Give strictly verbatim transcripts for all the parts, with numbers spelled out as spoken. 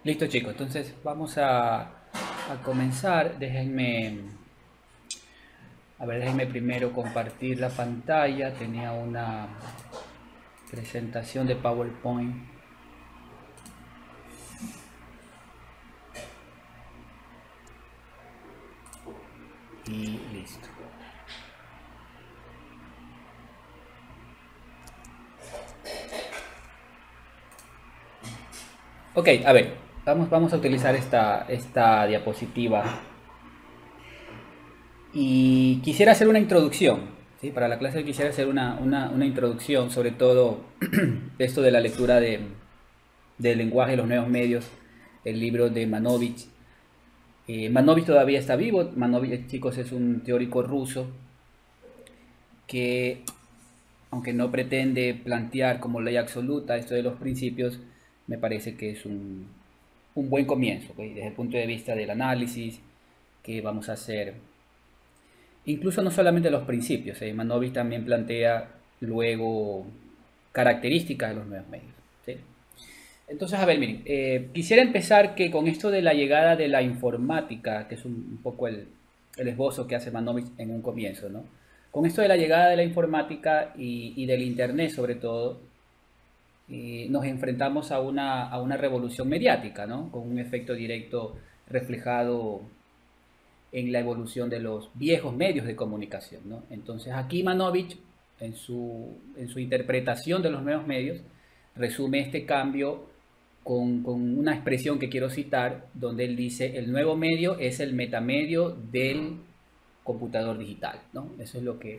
Listo chicos, entonces vamos a, a comenzar. Déjenme, a ver, déjenme primero compartir la pantalla. Tenía una presentación de PowerPoint y listo. Ok, a ver, vamos, vamos a utilizar esta, esta diapositiva y quisiera hacer una introducción. ¿Sí? Para la clase quisiera hacer una, una, una introducción, sobre todo esto de la lectura de, del lenguaje de los nuevos medios, el libro de Manovich. Eh, Manovich todavía está vivo. Manovich, chicos, es un teórico ruso que, aunque no pretende plantear como ley absoluta esto de los principios, me parece que es un, un buen comienzo, ¿okay? Desde el punto de vista del análisis que vamos a hacer. Incluso no solamente los principios, ¿eh? Manovich también plantea luego características de los nuevos medios. ¿Sí? Entonces, a ver, miren, eh, quisiera empezar que con esto de la llegada de la informática, que es un, un poco el, el esbozo que hace Manovich en un comienzo, ¿no? Con esto de la llegada de la informática y, y del Internet, sobre todo, eh, nos enfrentamos a una, a una revolución mediática, ¿no? Con un efecto directo reflejado en la evolución de los viejos medios de comunicación, ¿no? Entonces, aquí Manovich, en su, en su interpretación de los nuevos medios, resume este cambio con, con, una expresión que quiero citar, donde él dice, el nuevo medio es el metamedio del computador digital, ¿no? Eso es lo que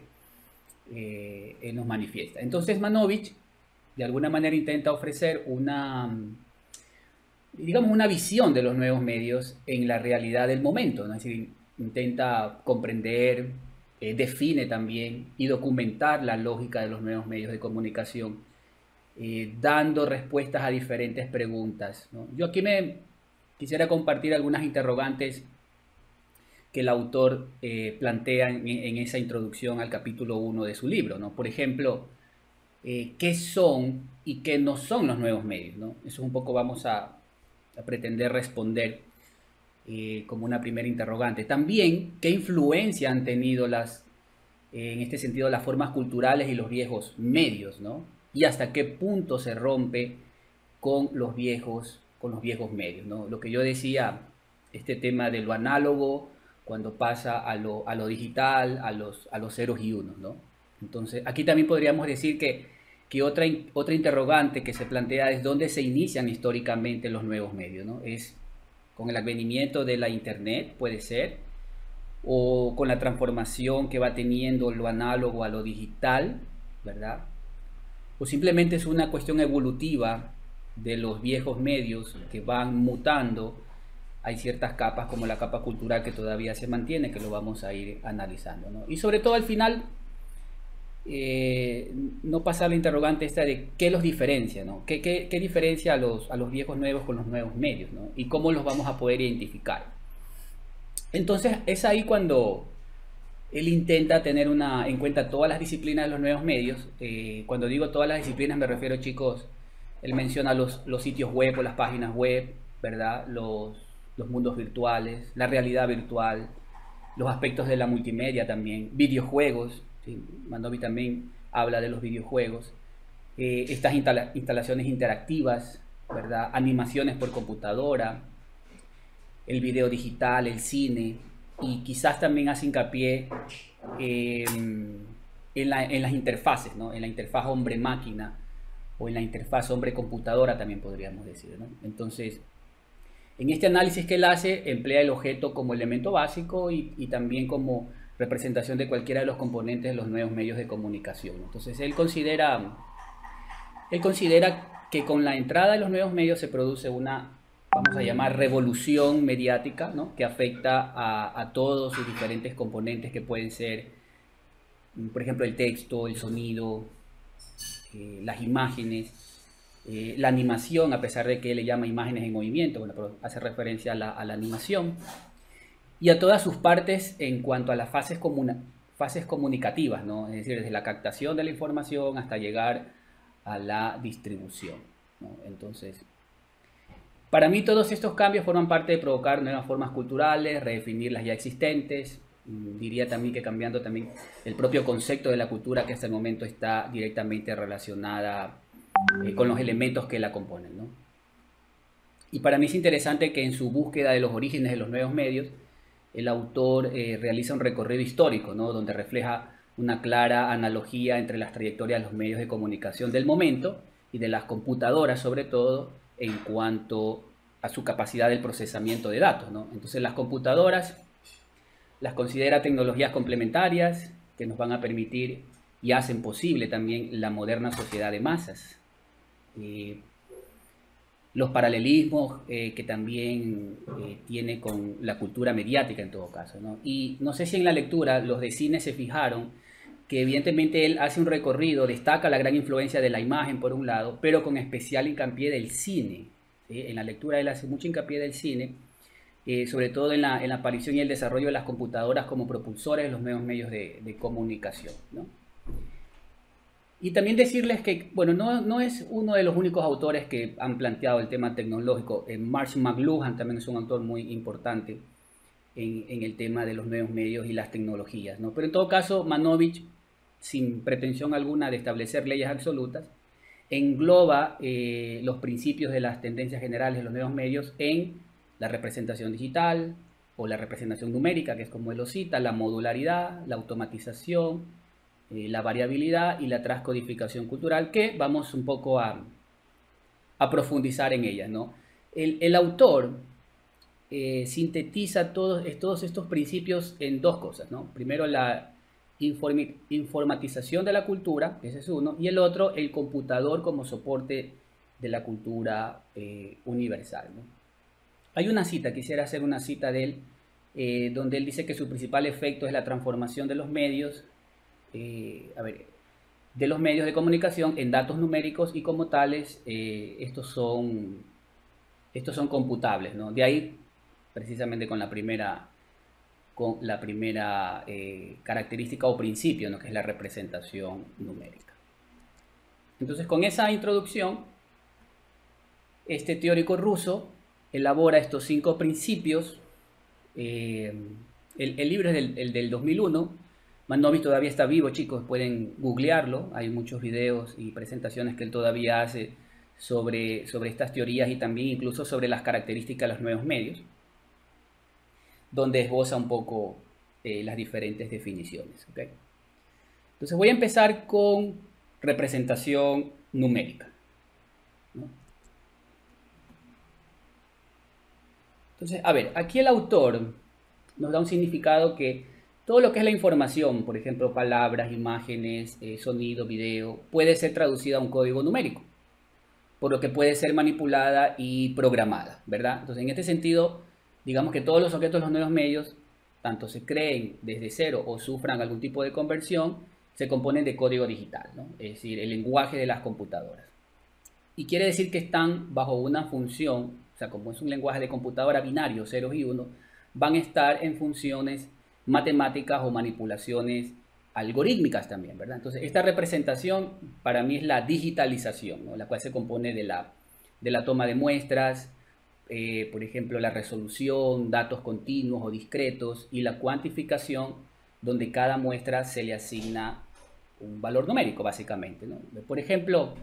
eh, él nos manifiesta. Entonces Manovich, de alguna manera, intenta ofrecer una, digamos, una visión de los nuevos medios en la realidad del momento, ¿no? Es decir, intenta comprender, eh, define también y documentar la lógica de los nuevos medios de comunicación, eh, dando respuestas a diferentes preguntas, ¿no? Yo aquí me quisiera compartir algunas interrogantes que el autor eh, plantea en, en, esa introducción al capítulo uno de su libro, ¿no? Por ejemplo, eh, ¿qué son y qué no son los nuevos medios, ¿no? Eso un poco vamos a, a pretender responder eh, como una primera interrogante. También, ¿qué influencia han tenido las, eh, en este sentido, las formas culturales y los viejos medios, ¿no? Y hasta qué punto se rompe con los viejos, con los viejos medios, ¿no? Lo que yo decía, este tema de lo análogo cuando pasa a lo, a lo digital, a los, a los ceros y unos, ¿no? Entonces, aquí también podríamos decir que, que otra, otra interrogante que se plantea es dónde se inician históricamente los nuevos medios, ¿no? Es con el advenimiento de la internet, puede ser, o con la transformación que va teniendo lo análogo a lo digital, ¿verdad? O simplemente es una cuestión evolutiva de los viejos medios que van mutando. Hay ciertas capas como la capa cultural que todavía se mantiene, que lo vamos a ir analizando, ¿no? Y sobre todo al final, eh, no pasar la interrogante esta de qué los diferencia, ¿no? ¿Qué, qué, qué diferencia a los, a los viejos nuevos con los nuevos medios, ¿no? Y cómo los vamos a poder identificar. Entonces es ahí cuando él intenta tener una, en cuenta todas las disciplinas de los nuevos medios. Eh, cuando digo todas las disciplinas me refiero, chicos, él menciona los, los sitios web o las páginas web, ¿verdad? Los, los mundos virtuales, la realidad virtual, los aspectos de la multimedia también, videojuegos, ¿sí? Mandovi también habla de los videojuegos, eh, estas instala instalaciones interactivas, ¿verdad? Animaciones por computadora, el video digital, el cine, y quizás también hace hincapié eh, en, la, en, las interfaces, ¿no? En la interfaz hombre-máquina o en la interfaz hombre-computadora también podríamos decir, ¿no? Entonces, en este análisis que él hace, emplea el objeto como elemento básico y, y también como representación de cualquiera de los componentes de los nuevos medios de comunicación. Entonces, él considera, él considera que con la entrada de los nuevos medios se produce una, vamos a llamar, revolución mediática, ¿no? Que afecta a, a todos sus diferentes componentes que pueden ser, por ejemplo, el texto, el sonido, eh, las imágenes, eh, la animación, a pesar de que él le llama imágenes en movimiento, bueno, pero hace referencia a la, a la animación, y a todas sus partes en cuanto a las fases, comuna, fases comunicativas, ¿no? Es decir, desde la captación de la información hasta llegar a la distribución, ¿no? Entonces, Para mí todos estos cambios forman parte de provocar nuevas formas culturales, redefinir las ya existentes. Diría también que cambiando también el propio concepto de la cultura que hasta el momento está directamente relacionada eh, con los elementos que la componen, ¿no? Y para mí es interesante que en su búsqueda de los orígenes de los nuevos medios, el autor eh, realiza un recorrido histórico, ¿no? Donde refleja una clara analogía entre las trayectorias de los medios de comunicación del momento y de las computadoras, sobre todo, en cuanto a su capacidad del procesamiento de datos, ¿no? Entonces las computadoras las considera tecnologías complementarias que nos van a permitir y hacen posible también la moderna sociedad de masas. Eh, los paralelismos eh, que también eh, tiene con la cultura mediática en todo caso, ¿no? Y no sé si en la lectura los de cine se fijaron que evidentemente él hace un recorrido, destaca la gran influencia de la imagen por un lado, pero con especial hincapié del cine, ¿sí? En la lectura él hace mucho hincapié del cine, eh, sobre todo en la, en la aparición y el desarrollo de las computadoras como propulsores de los nuevos medios de, de comunicación, ¿no? Y también decirles que, bueno, no, no es uno de los únicos autores que han planteado el tema tecnológico. Eh, Marshall McLuhan también es un autor muy importante en, en el tema de los nuevos medios y las tecnologías, ¿no? Pero en todo caso, Manovich, sin pretensión alguna de establecer leyes absolutas, engloba eh, los principios de las tendencias generales de los nuevos medios en la representación digital o la representación numérica, que es como él lo cita, la modularidad, la automatización, eh, la variabilidad y la transcodificación cultural, que vamos un poco a, a profundizar en ellas, ¿no? El, el autor eh, sintetiza todos, todos estos principios en dos cosas, ¿no? Primero, la informi, informatización de la cultura, ese es uno, y el otro, el computador como soporte de la cultura eh, universal, ¿no? Hay una cita, quisiera hacer una cita de él, eh, donde él dice que su principal efecto es la transformación de los medios, eh, a ver, de los medios de comunicación en datos numéricos y como tales, eh, estos, son, estos son computables, ¿no? De ahí, precisamente con la primera, con la primera eh, característica o principio, ¿no? Que es la representación numérica. Entonces, con esa introducción, este teórico ruso elabora estos cinco principios. Eh, el, el libro es del, el del dos mil uno. Manovich todavía está vivo, chicos, pueden googlearlo. Hay muchos videos y presentaciones que él todavía hace sobre, sobre estas teorías y también incluso sobre las características de los nuevos medios, donde esboza un poco eh, las diferentes definiciones, ¿okay? Entonces voy a empezar con representación numérica, ¿no? Entonces, a ver, aquí el autor nos da un significado que todo lo que es la información, por ejemplo, palabras, imágenes, eh, sonido, video, puede ser traducida a un código numérico, por lo que puede ser manipulada y programada, ¿verdad? Entonces, en este sentido, digamos que todos los objetos de los nuevos medios, tanto se creen desde cero o sufran algún tipo de conversión, se componen de código digital, ¿no? Es decir, el lenguaje de las computadoras. Y quiere decir que están bajo una función, o sea, como es un lenguaje de computadora binario, ceros y unos, van a estar en funciones matemáticas o manipulaciones algorítmicas también, ¿verdad? Entonces, esta representación para mí es la digitalización, ¿no? La cual se compone de la, de la toma de muestras, eh, por ejemplo, la resolución, datos continuos o discretos, y la cuantificación, donde cada muestra se le asigna un valor numérico, básicamente, ¿no? Por ejemplo,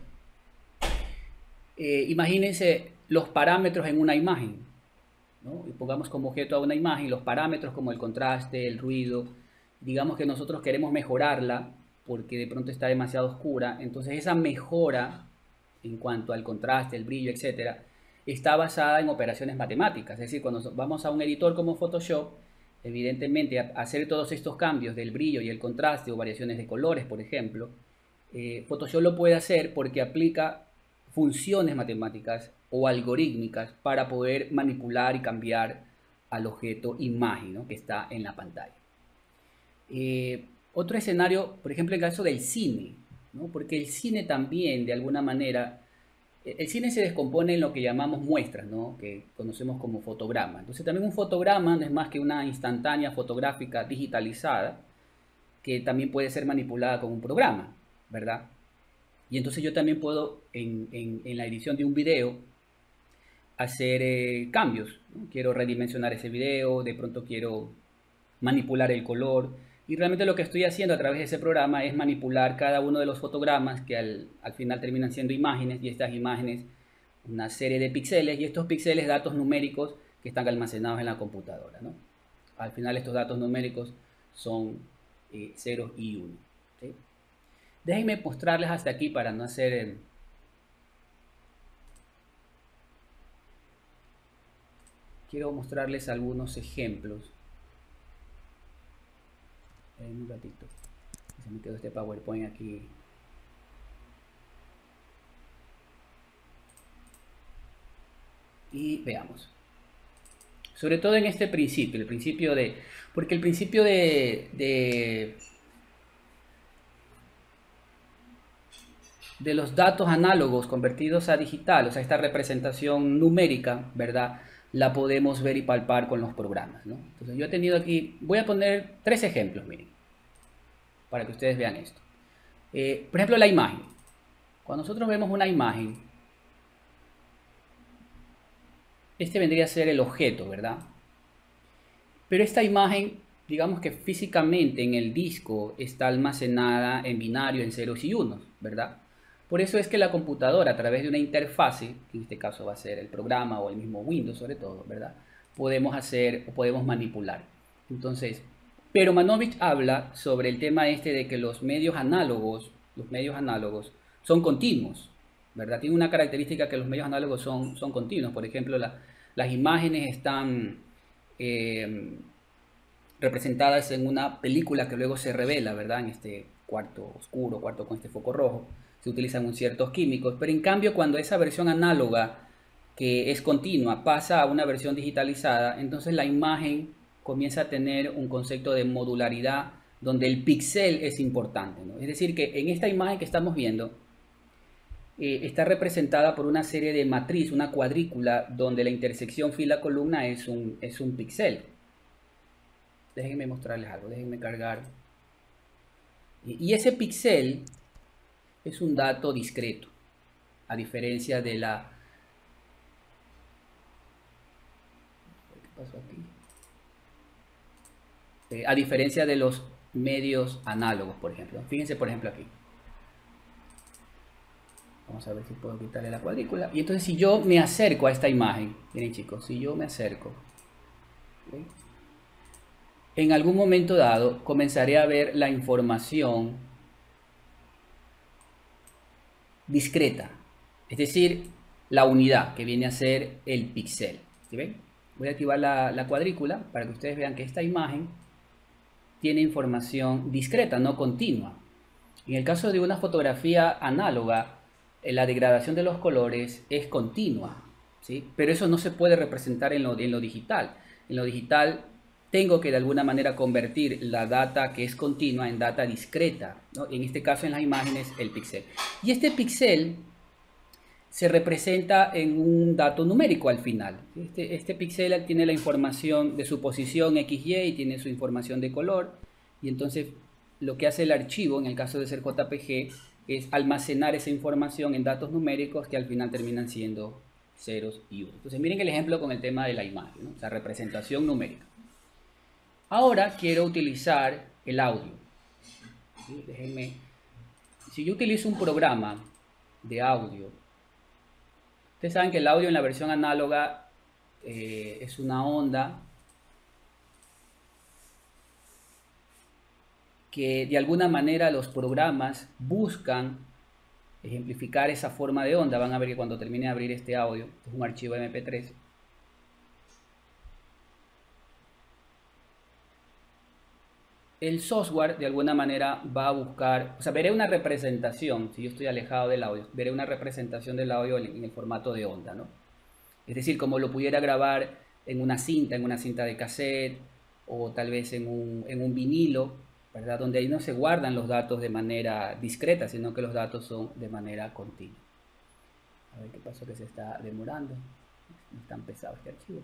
eh, imagínense los parámetros en una imagen, ¿no? Y pongamos como objeto a una imagen los parámetros como el contraste, el ruido. Digamos que nosotros queremos mejorarla porque de pronto está demasiado oscura. Entonces esa mejora en cuanto al contraste, el brillo, etcétera, está basada en operaciones matemáticas. Es decir, cuando vamos a un editor como Photoshop, evidentemente hacer todos estos cambios del brillo y el contraste o variaciones de colores, por ejemplo, eh, Photoshop lo puede hacer porque aplica funciones matemáticas o algorítmicas para poder manipular y cambiar al objeto imagen, ¿no? Que está en la pantalla. Eh, otro escenario, por ejemplo, el caso del cine, ¿no? Porque el cine también, de alguna manera, el cine se descompone en lo que llamamos muestras, ¿no? Que conocemos como fotograma. Entonces también un fotograma no es más que una instantánea fotográfica digitalizada que también puede ser manipulada con un programa, ¿verdad? Y entonces yo también puedo, en, en, en la edición de un video, hacer eh, cambios, ¿no? Quiero redimensionar ese video, de pronto quiero manipular el color. Y realmente lo que estoy haciendo a través de ese programa es manipular cada uno de los fotogramas que al, al final terminan siendo imágenes, y estas imágenes una serie de píxeles, y estos píxeles datos numéricos que están almacenados en la computadora, ¿no? Al final estos datos numéricos son eh, ceros y uno, ¿sí? Déjenme mostrarles hasta aquí para no hacer... Eh, quiero mostrarles algunos ejemplos. En un ratito. Se me quedó este PowerPoint aquí. Y veamos. Sobre todo en este principio, el principio de... Porque el principio de... de, de los datos análogos convertidos a digital, o sea, esta representación numérica, ¿verdad? La podemos ver y palpar con los programas, ¿no? Entonces yo he tenido aquí... Voy a poner tres ejemplos, miren, para que ustedes vean esto. Eh, por ejemplo, la imagen. Cuando nosotros vemos una imagen, este vendría a ser el objeto, ¿verdad? Pero esta imagen, digamos que físicamente en el disco está almacenada en binario, en ceros y unos, ¿verdad? Por eso es que la computadora, a través de una interfase, que en este caso va a ser el programa o el mismo Windows sobre todo, ¿verdad? Podemos hacer o podemos manipular. Entonces, pero Manovich habla sobre el tema este de que los medios análogos, los medios análogos son continuos, ¿verdad? Tiene una característica que los medios análogos son, son continuos. Por ejemplo, la, las imágenes están eh, representadas en una película que luego se revela, ¿verdad? En este cuarto oscuro, cuarto con este foco rojo, se utilizan un ciertos químicos, pero en cambio cuando esa versión análoga que es continua pasa a una versión digitalizada, entonces la imagen comienza a tener un concepto de modularidad donde el píxel es importante, ¿no? Es decir, que en esta imagen que estamos viendo eh, está representada por una serie de matriz, una cuadrícula, donde la intersección fila-columna es un, es un píxel. Déjenme mostrarles algo, déjenme cargar. Y, y ese píxel es un dato discreto, a diferencia de la... ¿Qué pasó aquí? Eh, a diferencia de los medios análogos, por ejemplo. Fíjense, por ejemplo, aquí. Vamos a ver si puedo quitarle la cuadrícula. Y entonces si yo me acerco a esta imagen, miren chicos, si yo me acerco, ¿okay? En algún momento dado comenzaré a ver la información discreta, es decir, la unidad que viene a ser el píxel. ¿Sí ven? Voy a activar la, la cuadrícula para que ustedes vean que esta imagen tiene información discreta, no continua. En el caso de una fotografía análoga, la degradación de los colores es continua, ¿sí? Pero eso no se puede representar en lo, en lo digital. En lo digital tengo que de alguna manera convertir la data que es continua en data discreta, ¿no? En este caso en las imágenes el píxel. Y este píxel se representa en un dato numérico al final. Este, este píxel tiene la información de su posición equis y y tiene su información de color. Y entonces lo que hace el archivo, en el caso de ser J P G, es almacenar esa información en datos numéricos que al final terminan siendo ceros y unos. Entonces miren el ejemplo con el tema de la imagen, ¿no? O sea, representación numérica. Ahora quiero utilizar el audio. ¿Sí? Déjenme. Si yo utilizo un programa de audio, ustedes saben que el audio en la versión análoga eh, es una onda que de alguna manera los programas buscan ejemplificar esa forma de onda. Van a ver que cuando termine de abrir este audio, es un archivo eme pe tres, el software de alguna manera va a buscar, o sea, veré una representación, si yo estoy alejado del audio, veré una representación del audio en el formato de onda, ¿no? Es decir, como lo pudiera grabar en una cinta, en una cinta de cassette, o tal vez en un, en un vinilo, ¿verdad? Donde ahí no se guardan los datos de manera discreta, sino que los datos son de manera continua. A ver qué pasó, que se está demorando. No es tan pesado este archivo.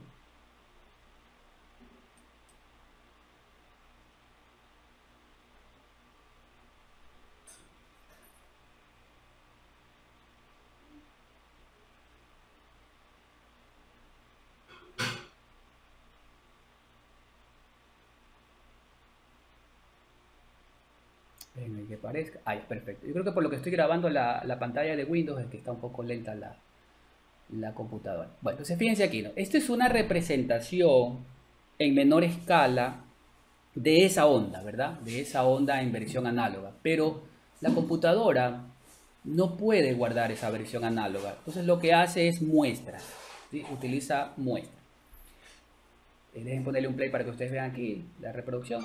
Déjenme que parezca. Ahí, perfecto. Yo creo que por lo que estoy grabando la, la pantalla de Windows es que está un poco lenta la, la computadora. Bueno, entonces fíjense aquí, ¿no? Esto es una representación en menor escala de esa onda, ¿verdad? De esa onda en versión análoga. Pero la computadora no puede guardar esa versión análoga. Entonces lo que hace es muestras, ¿sí? Utiliza muestras. Eh, dejen ponerle un play para que ustedes vean aquí la reproducción.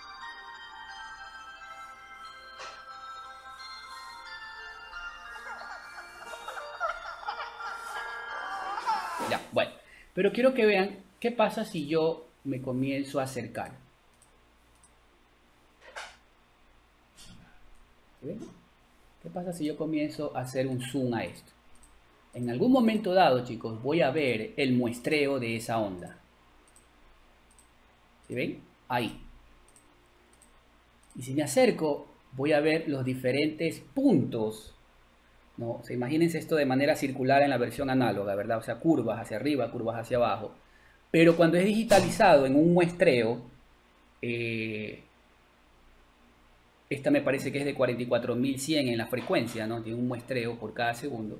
Ya, bueno. Pero quiero que vean qué pasa si yo me comienzo a acercar. ¿Sí? ¿Qué pasa si yo comienzo a hacer un zoom a esto? En algún momento dado, chicos, voy a ver el muestreo de esa onda. ¿Sí ven? Ahí. Y si me acerco, voy a ver los diferentes puntos, ¿no? O sea, imagínense esto de manera circular en la versión análoga, ¿verdad? O sea, curvas hacia arriba, curvas hacia abajo. Pero cuando es digitalizado en un muestreo, eh, esta me parece que es de cuarenta y cuatro mil cien en la frecuencia, ¿no? Tiene un muestreo por cada segundo.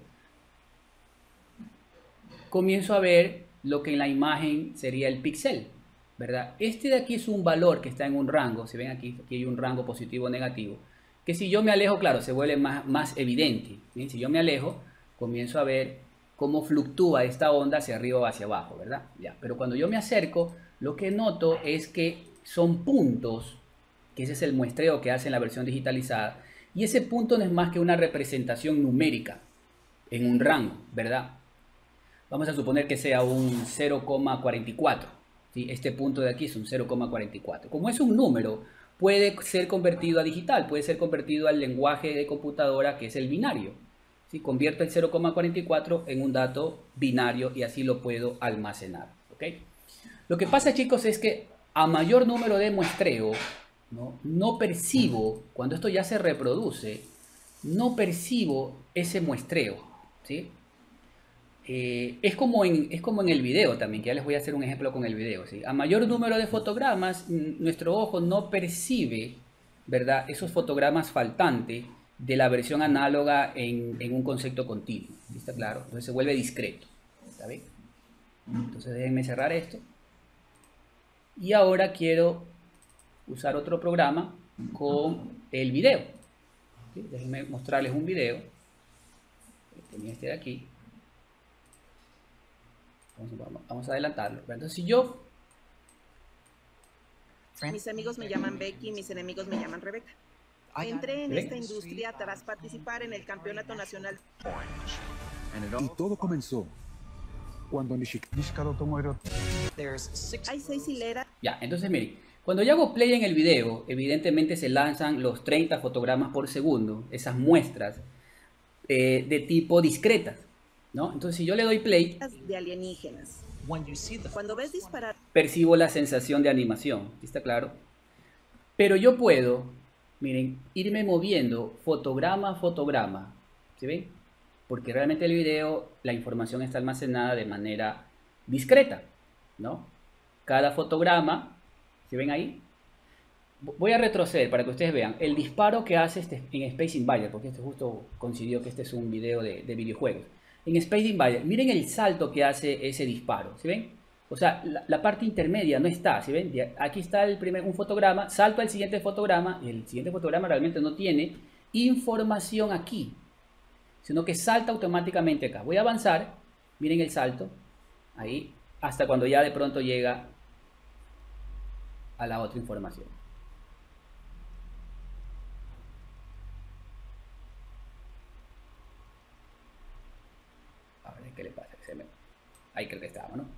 Comienzo a ver lo que en la imagen sería el píxel, ¿verdad? Este de aquí es un valor que está en un rango, si ven aquí, aquí hay un rango positivo o negativo, que si yo me alejo, claro, se vuelve más, más evidente. ¿Bien? Si yo me alejo, comienzo a ver cómo fluctúa esta onda hacia arriba o hacia abajo, ¿verdad? Ya. Pero cuando yo me acerco, lo que noto es que son puntos, que ese es el muestreo que hace en la versión digitalizada, y ese punto no es más que una representación numérica en un rango, ¿verdad? Vamos a suponer que sea un cero coma cuarenta y cuatro. ¿Sí? Este punto de aquí es un cero coma cuarenta y cuatro. Como es un número, puede ser convertido a digital, puede ser convertido al lenguaje de computadora que es el binario. ¿Sí? Convierto el cero coma cuarenta y cuatro en un dato binario y así lo puedo almacenar. ¿Okay? Lo que pasa, chicos, es que a mayor número de muestreo, ¿no? no percibo, cuando esto ya se reproduce, no percibo ese muestreo. ¿Sí? Eh, es, como en, es como en el video también, que ya les voy a hacer un ejemplo con el video. ¿Sí? A mayor número de fotogramas, nuestro ojo no percibe, ¿verdad?, esos fotogramas faltantes de la versión análoga en, en un concepto continuo. ¿Está claro? Entonces se vuelve discreto. ¿Está bien? Entonces déjenme cerrar esto. Y ahora quiero usar otro programa con el video. ¿Sí? Déjenme mostrarles un video. Tenía este de aquí. Vamos, vamos a adelantarlo. Entonces, si yo... Mis amigos me llaman Becky, mis enemigos me llaman Rebeca. Entré en esta industria tras participar en el Campeonato Nacional. Y todo comenzó cuando Nishikado Tomohiro... Hay seis hileras. Ya, entonces miren, cuando yo hago play en el video, evidentemente se lanzan los treinta fotogramas por segundo, esas muestras eh, de tipo discretas, ¿no? Entonces si yo le doy play, de alienígenas. Cuando ves disparar, percibo la sensación de animación, ¿está claro? Pero yo puedo, miren, irme moviendo fotograma a fotograma, ¿sí ven? Porque realmente el video, la información está almacenada de manera discreta, ¿no? Cada fotograma, ¿sí ven ahí? Voy a retroceder para que ustedes vean el disparo que hace este en Space Invader, porque este justo coincidió que este es un video de, de videojuegos. En Space Invader, miren el salto que hace ese disparo, ¿sí ven? O sea, la, la parte intermedia no está, ¿sí ven? Aquí está el primer, un fotograma, salto al siguiente fotograma, y el siguiente fotograma realmente no tiene información aquí, sino que salta automáticamente acá. Voy a avanzar, miren el salto, ahí, hasta cuando ya de pronto llega a la otra información. A ver qué le pasa. Ahí creo que estaba, ¿no?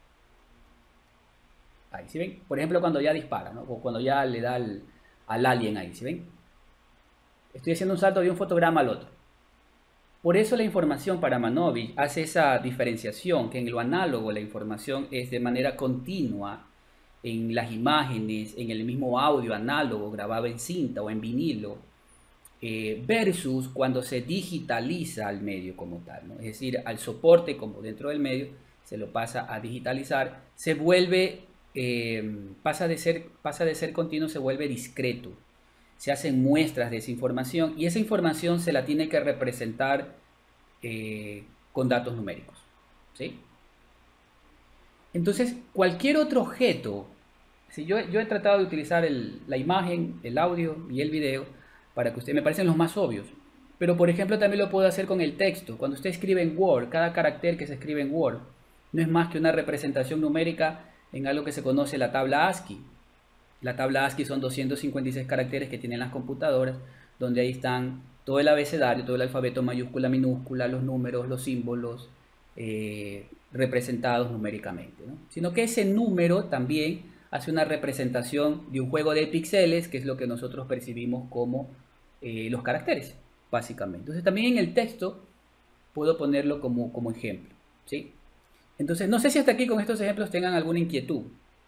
Ahí, ¿sí ven? Por ejemplo, cuando ya dispara, ¿no? O cuando ya le da al, al alien ahí, ¿sí ven? Estoy haciendo un salto de un fotograma al otro. Por eso la información para Manovich hace esa diferenciación, que en lo análogo la información es de manera continua en las imágenes, en el mismo audio análogo grabado en cinta o en vinilo, eh, versus cuando se digitaliza al medio como tal, ¿no? Es decir, al soporte como dentro del medio se lo pasa a digitalizar, se vuelve, eh, pasa, de ser, pasa de ser continuo, se vuelve discreto. se hacen muestras de esa información y esa información se la tiene que representar eh, con datos numéricos, ¿sí? Entonces, cualquier otro objeto, si yo, yo he tratado de utilizar el, la imagen, el audio y el video para que ustedes me parecen los más obvios, pero por ejemplo también lo puedo hacer con el texto. Cuando usted escribe en Word, cada carácter que se escribe en Word no es más que una representación numérica en algo que se conoce la tabla ASCII. La tabla ASCII son doscientos cincuenta y seis caracteres que tienen las computadoras, donde ahí están todo el abecedario, todo el alfabeto mayúscula, minúscula, los números, los símbolos, eh, representados numéricamente, ¿no? Sino que ese número también hace una representación de un juego de píxeles, que es lo que nosotros percibimos como eh, los caracteres, básicamente. Entonces también en el texto puedo ponerlo como, como ejemplo, ¿sí? Entonces no sé si hasta aquí con estos ejemplos tengan alguna inquietud.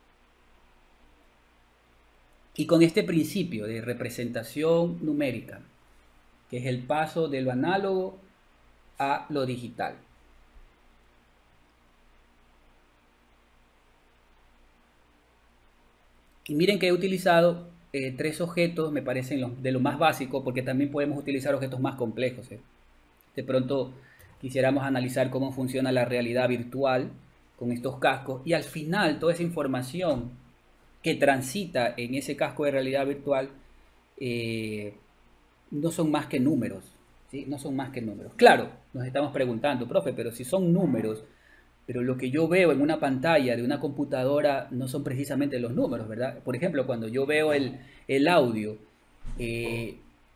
Y con este principio de representación numérica, que es el paso de lo análogo a lo digital. Y miren que he utilizado eh, tres objetos, me parecen lo, de lo más básico, porque también podemos utilizar objetos más complejos, ¿eh? De pronto quisiéramos analizar cómo funciona la realidad virtual con estos cascos y al final toda esa información que transita en ese casco de realidad virtual eh, no son más que números, ¿sí? No son más que números. Claro, nos estamos preguntando, profe, pero si son números, pero lo que yo veo en una pantalla de una computadora no son precisamente los números, ¿verdad? Por ejemplo, cuando yo veo el, el audio, eh,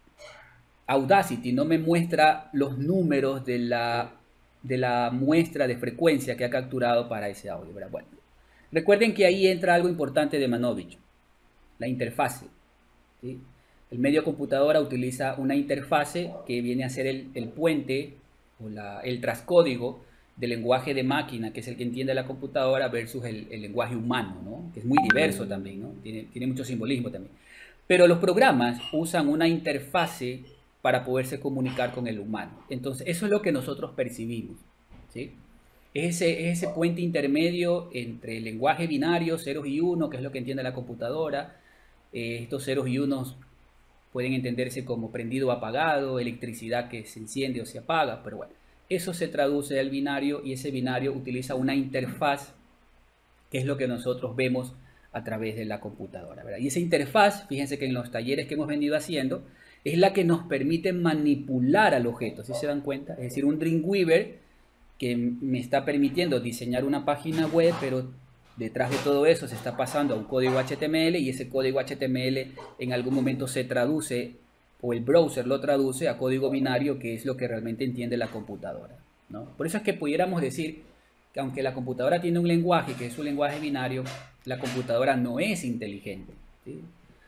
Audacity no me muestra los números de la, de la muestra de frecuencia que ha capturado para ese audio, ¿verdad? Bueno, recuerden que ahí entra algo importante de Manovich, la interfase, ¿sí? El medio computadora utiliza una interfase que viene a ser el, el puente o la, el transcódigo del lenguaje de máquina, que es el que entiende la computadora, versus el, el lenguaje humano, ¿no? Que es muy diverso también, ¿no? Tiene, tiene mucho simbolismo también. Pero los programas usan una interfase para poderse comunicar con el humano. Entonces, eso es lo que nosotros percibimos, ¿sí? Es ese, es ese puente intermedio entre el lenguaje binario, ceros y unos, que es lo que entiende la computadora. Eh, estos ceros y unos pueden entenderse como prendido o apagado, electricidad que se enciende o se apaga, pero bueno, eso se traduce al binario y ese binario utiliza una interfaz que es lo que nosotros vemos a través de la computadora, ¿verdad? Y esa interfaz, fíjense que en los talleres que hemos venido haciendo, es la que nos permite manipular al objeto, ¿sí se dan cuenta? Es decir, un Dreamweaver que me está permitiendo diseñar una página web, pero detrás de todo eso se está pasando a un código H T M L y ese código H T M L en algún momento se traduce, o el browser lo traduce a código binario, que es lo que realmente entiende la computadora, ¿no? Por eso es que pudiéramos decir que aunque la computadora tiene un lenguaje, que es un lenguaje binario, la computadora no es inteligente, ¿sí?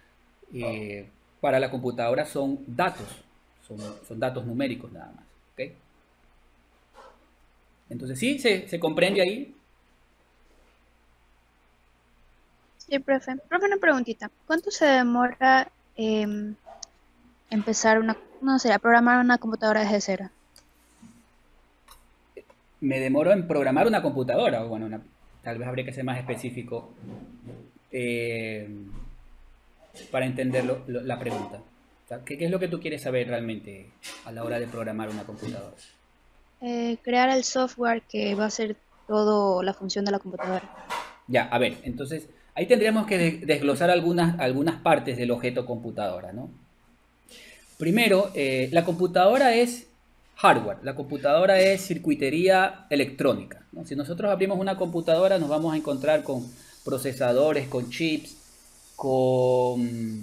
Eh, para la computadora son datos, son, son datos numéricos nada más, ¿ok? Entonces, ¿sí? ¿Se, se comprende ahí? Sí, profe. Profe, una preguntita. ¿Cuánto se demora eh, empezar una, no sé, a programar una computadora desde cero? Me demoro en programar una computadora, o bueno, una, tal vez habría que ser más específico eh, para entender lo, lo, la pregunta. O sea, ¿qué, ¿Qué es lo que tú quieres saber realmente a la hora de programar una computadora? Eh, crear el software que va a hacer toda la función de la computadora. Ya, a ver, entonces ahí tendríamos que desglosar algunas, algunas partes del objeto computadora, ¿no? Primero, eh, la computadora es hardware, la computadora es circuitería electrónica, ¿no? Si nosotros abrimos una computadora nos vamos a encontrar con procesadores, con chips, con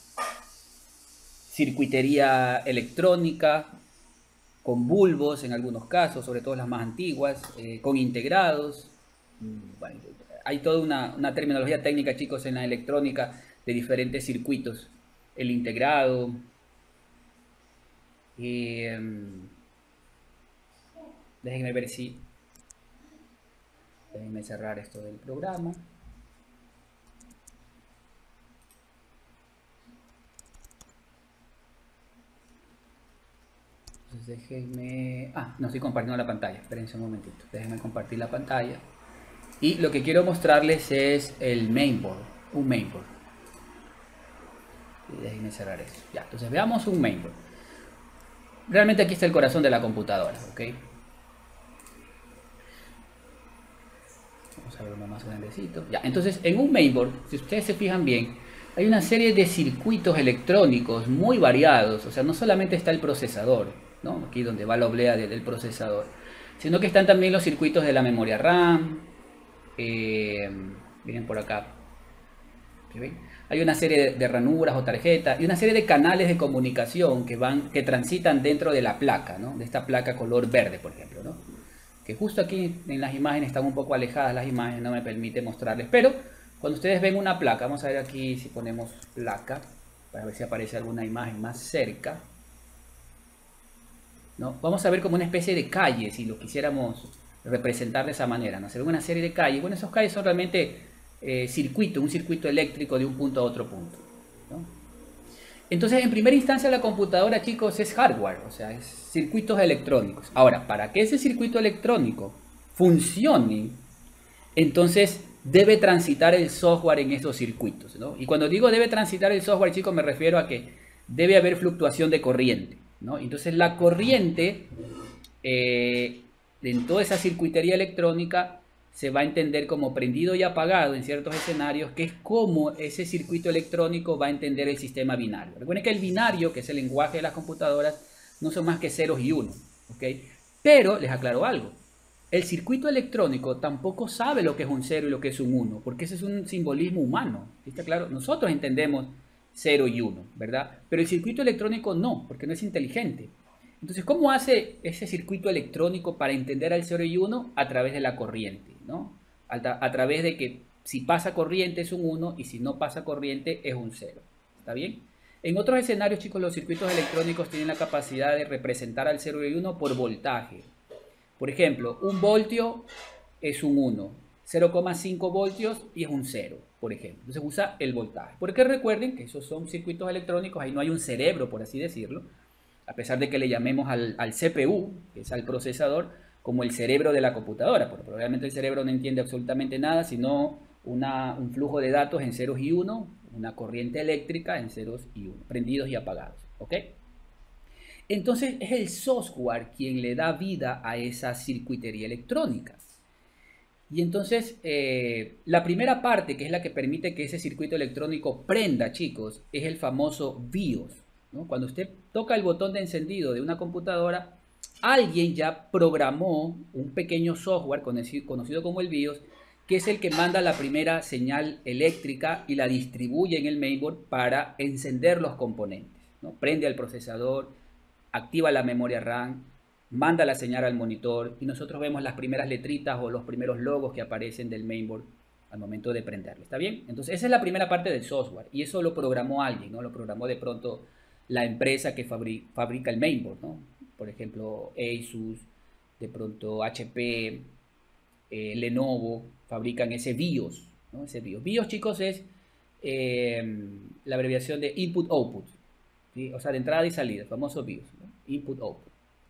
circuitería electrónica, con bulbos en algunos casos, sobre todo las más antiguas, eh, con integrados. Bueno, hay toda una, una terminología técnica, chicos, en la electrónica de diferentes circuitos. El integrado. Eh, déjenme ver si... Déjenme cerrar esto del programa. Entonces déjenme... Ah, no estoy compartiendo la pantalla. Espérense un momentito. Déjenme compartir la pantalla. Y lo que quiero mostrarles es el mainboard. Un mainboard. Y déjenme cerrar eso. Ya, entonces veamos un mainboard. Realmente aquí está el corazón de la computadora, ¿ok? Vamos a ver uno más grandecito. Ya, entonces en un mainboard, si ustedes se fijan bien, hay una serie de circuitos electrónicos muy variados. O sea, no solamente está el procesador, ¿no? Aquí donde va la oblea del procesador, sino que están también los circuitos de la memoria RAM. Eh, miren por acá. ¿Sí ven? Hay una serie de, de ranuras o tarjetas y una serie de canales de comunicación que van, que transitan dentro de la placa, ¿no? De esta placa color verde, por ejemplo, ¿no? Que justo aquí en las imágenes están un poco alejadas las imágenes, no me permite mostrarles, pero cuando ustedes ven una placa, vamos a ver aquí si ponemos placa, para ver si aparece alguna imagen más cerca, ¿no? Vamos a ver como una especie de calle, si lo quisiéramos representar de esa manera, ¿no? Se ve una serie de calles. Bueno, esos calles son realmente eh, circuito, un circuito eléctrico de un punto a otro punto, ¿no? Entonces, en primera instancia, la computadora, chicos, es hardware, o sea, es circuitos electrónicos. Ahora, para que ese circuito electrónico funcione, entonces debe transitar el software en esos circuitos, ¿no? Y cuando digo debe transitar el software, chicos, me refiero a que debe haber fluctuación de corriente, ¿no? Entonces, la corriente eh, en toda esa circuitería electrónica se va a entender como prendido y apagado en ciertos escenarios, que es como ese circuito electrónico va a entender el sistema binario. Recuerden que el binario, que es el lenguaje de las computadoras, no son más que ceros y unos, ¿ok? Pero les aclaro algo. El circuito electrónico tampoco sabe lo que es un cero y lo que es un uno, porque ese es un simbolismo humano. ¿Está claro? Nosotros entendemos cero y uno, ¿verdad? Pero el circuito electrónico no, porque no es inteligente. Entonces, ¿cómo hace ese circuito electrónico para entender al cero y uno? A través de la corriente, ¿no? A, a través de que si pasa corriente es un uno y si no pasa corriente es un cero. ¿Está bien? En otros escenarios, chicos, los circuitos electrónicos tienen la capacidad de representar al cero y uno por voltaje. Por ejemplo, un voltio es un uno, cero coma cinco voltios y es un cero, por ejemplo. Entonces usa el voltaje. Porque recuerden que esos son circuitos electrónicos, ahí no hay un cerebro, por así decirlo. A pesar de que le llamemos al, al C P U, que es al procesador, como el cerebro de la computadora, porque probablemente el cerebro no entiende absolutamente nada, sino una, un flujo de datos en ceros y uno, una corriente eléctrica en ceros y uno, prendidos y apagados, ¿ok? Entonces es el software quien le da vida a esa circuitería electrónica. Y entonces eh, la primera parte, que es la que permite que ese circuito electrónico prenda, chicos, es el famoso BIOS, ¿no? Cuando usted toca el botón de encendido de una computadora, alguien ya programó un pequeño software conocido como el BIOS, que es el que manda la primera señal eléctrica y la distribuye en el mainboard para encender los componentes, ¿no? Prende al procesador, activa la memoria RAM, manda la señal al monitor y nosotros vemos las primeras letritas o los primeros logos que aparecen del mainboard al momento de prenderlo. ¿Está bien? Entonces esa es la primera parte del software y eso lo programó alguien, ¿no? Lo programó de pronto la empresa que fabrica, fabrica el mainboard, ¿no? Por ejemplo, Asus, de pronto H P, eh, Lenovo, fabrican ese BIOS, ¿no? Ese BIOS. BIOS, chicos, es eh, la abreviación de Input-Output, ¿sí? O sea, de entrada y salida, el famoso BIOS, ¿no? Input-Output.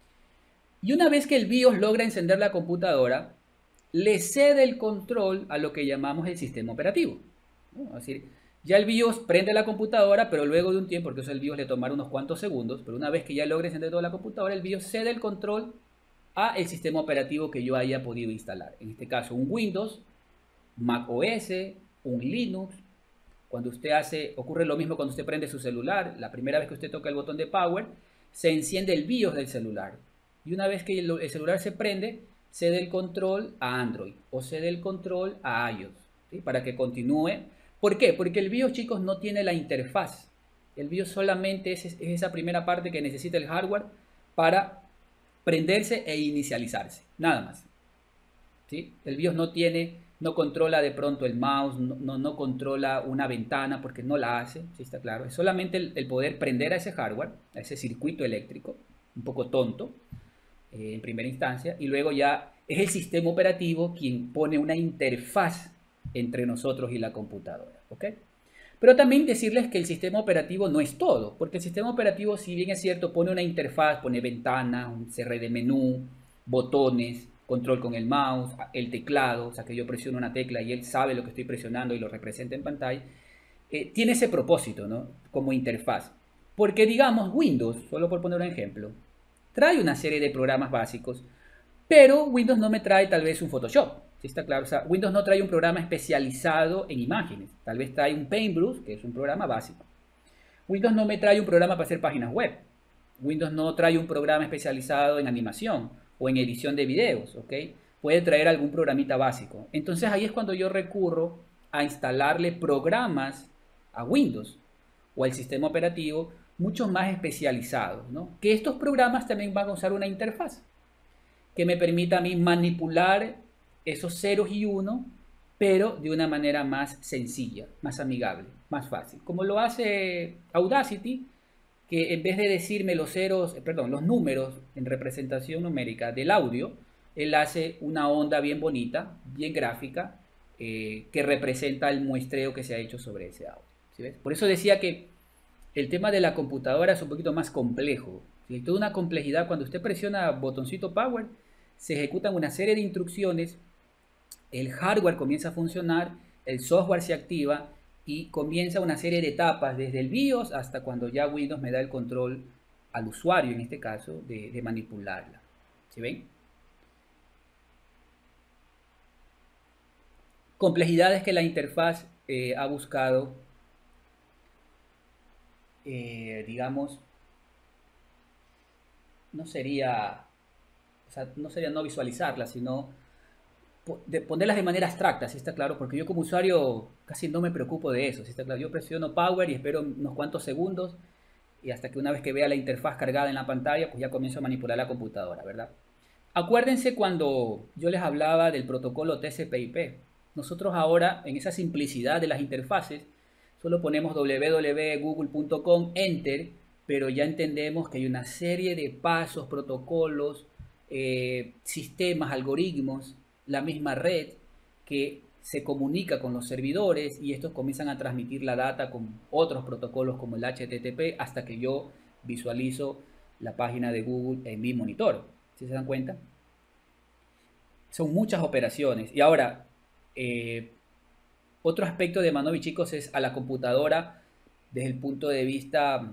Y una vez que el BIOS logra encender la computadora, le cede el control a lo que llamamos el sistema operativo, ¿no? Es decir, ya el BIOS prende la computadora, pero luego de un tiempo, porque eso el BIOS le tomará unos cuantos segundos, pero una vez que ya logre encender toda la computadora, el BIOS cede el control a el sistema operativo que yo haya podido instalar. En este caso, un Windows, Mac O S, un Linux. Cuando usted hace, ocurre lo mismo cuando usted prende su celular. La primera vez que usted toca el botón de Power, se enciende el BIOS del celular. Y una vez que el, el celular se prende, cede el control a Android o cede el control a iOS, ¿sí? Para que continúe. ¿Por qué? Porque el BIOS, chicos, no tiene la interfaz. El BIOS solamente es, es esa primera parte que necesita el hardware para prenderse e inicializarse. Nada más, ¿sí? El BIOS no tiene, no controla de pronto el mouse, no, no, no controla una ventana porque no la hace, ¿sí? Está claro. Es solamente el, el poder prender a ese hardware, a ese circuito eléctrico, un poco tonto eh, en primera instancia, y luego ya es el sistema operativo quien pone una interfaz entre nosotros y la computadora, ¿ok? Pero también decirles que el sistema operativo no es todo, porque el sistema operativo, si bien es cierto, pone una interfaz, pone ventana, un cierre de menú, botones, control con el mouse, el teclado, o sea que yo presiono una tecla y él sabe lo que estoy presionando y lo representa en pantalla. eh, tiene ese propósito, ¿no? Como interfaz. Porque digamos, Windows, solo por poner un ejemplo, trae una serie de programas básicos, pero Windows no me trae tal vez un Photoshop. ¿Sí está claro? O sea, Windows no trae un programa especializado en imágenes. Tal vez trae un Paintbrush, que es un programa básico. Windows no me trae un programa para hacer páginas web. Windows no trae un programa especializado en animación o en edición de videos, ¿ok? Puede traer algún programita básico. Entonces ahí es cuando yo recurro a instalarle programas a Windows o al sistema operativo mucho más especializados, ¿no? Que estos programas también van a usar una interfaz que me permita a mí manipular esos ceros y unos, pero de una manera más sencilla, más amigable, más fácil. Como lo hace Audacity, que en vez de decirme los ceros, perdón, los números en representación numérica del audio, él hace una onda bien bonita, bien gráfica, eh, que representa el muestreo que se ha hecho sobre ese audio. ¿Sí ves? Por eso decía que el tema de la computadora es un poquito más complejo. ¿Sí? Hay toda una complejidad. Cuando usted presiona botoncito Power, se ejecutan una serie de instrucciones, el hardware comienza a funcionar, el software se activa y comienza una serie de etapas desde el BIOS hasta cuando ya Windows me da el control al usuario, en este caso, de, de manipularla. ¿Sí ven? Complejidades que la interfaz eh, ha buscado, eh, digamos, no sería, o sea, no sería no visualizarlas, sino de ponerlas de manera abstracta, ¿sí está claro? Porque yo como usuario casi no me preocupo de eso, ¿sí está claro? Yo presiono Power y espero unos cuantos segundos y hasta que una vez que vea la interfaz cargada en la pantalla, pues ya comienzo a manipular la computadora, ¿verdad? Acuérdense cuando yo les hablaba del protocolo T C P I P. Nosotros ahora, en esa simplicidad de las interfaces, solo ponemos w w w punto google punto com, Enter, pero ya entendemos que hay una serie de pasos, protocolos, eh, sistemas, algoritmos, la misma red que se comunica con los servidores y estos comienzan a transmitir la data con otros protocolos como el H T T P hasta que yo visualizo la página de Google en mi monitor. ¿Sí se dan cuenta? Son muchas operaciones. Y ahora, eh, otro aspecto de Manovi, chicos, es a la computadora desde el punto de vista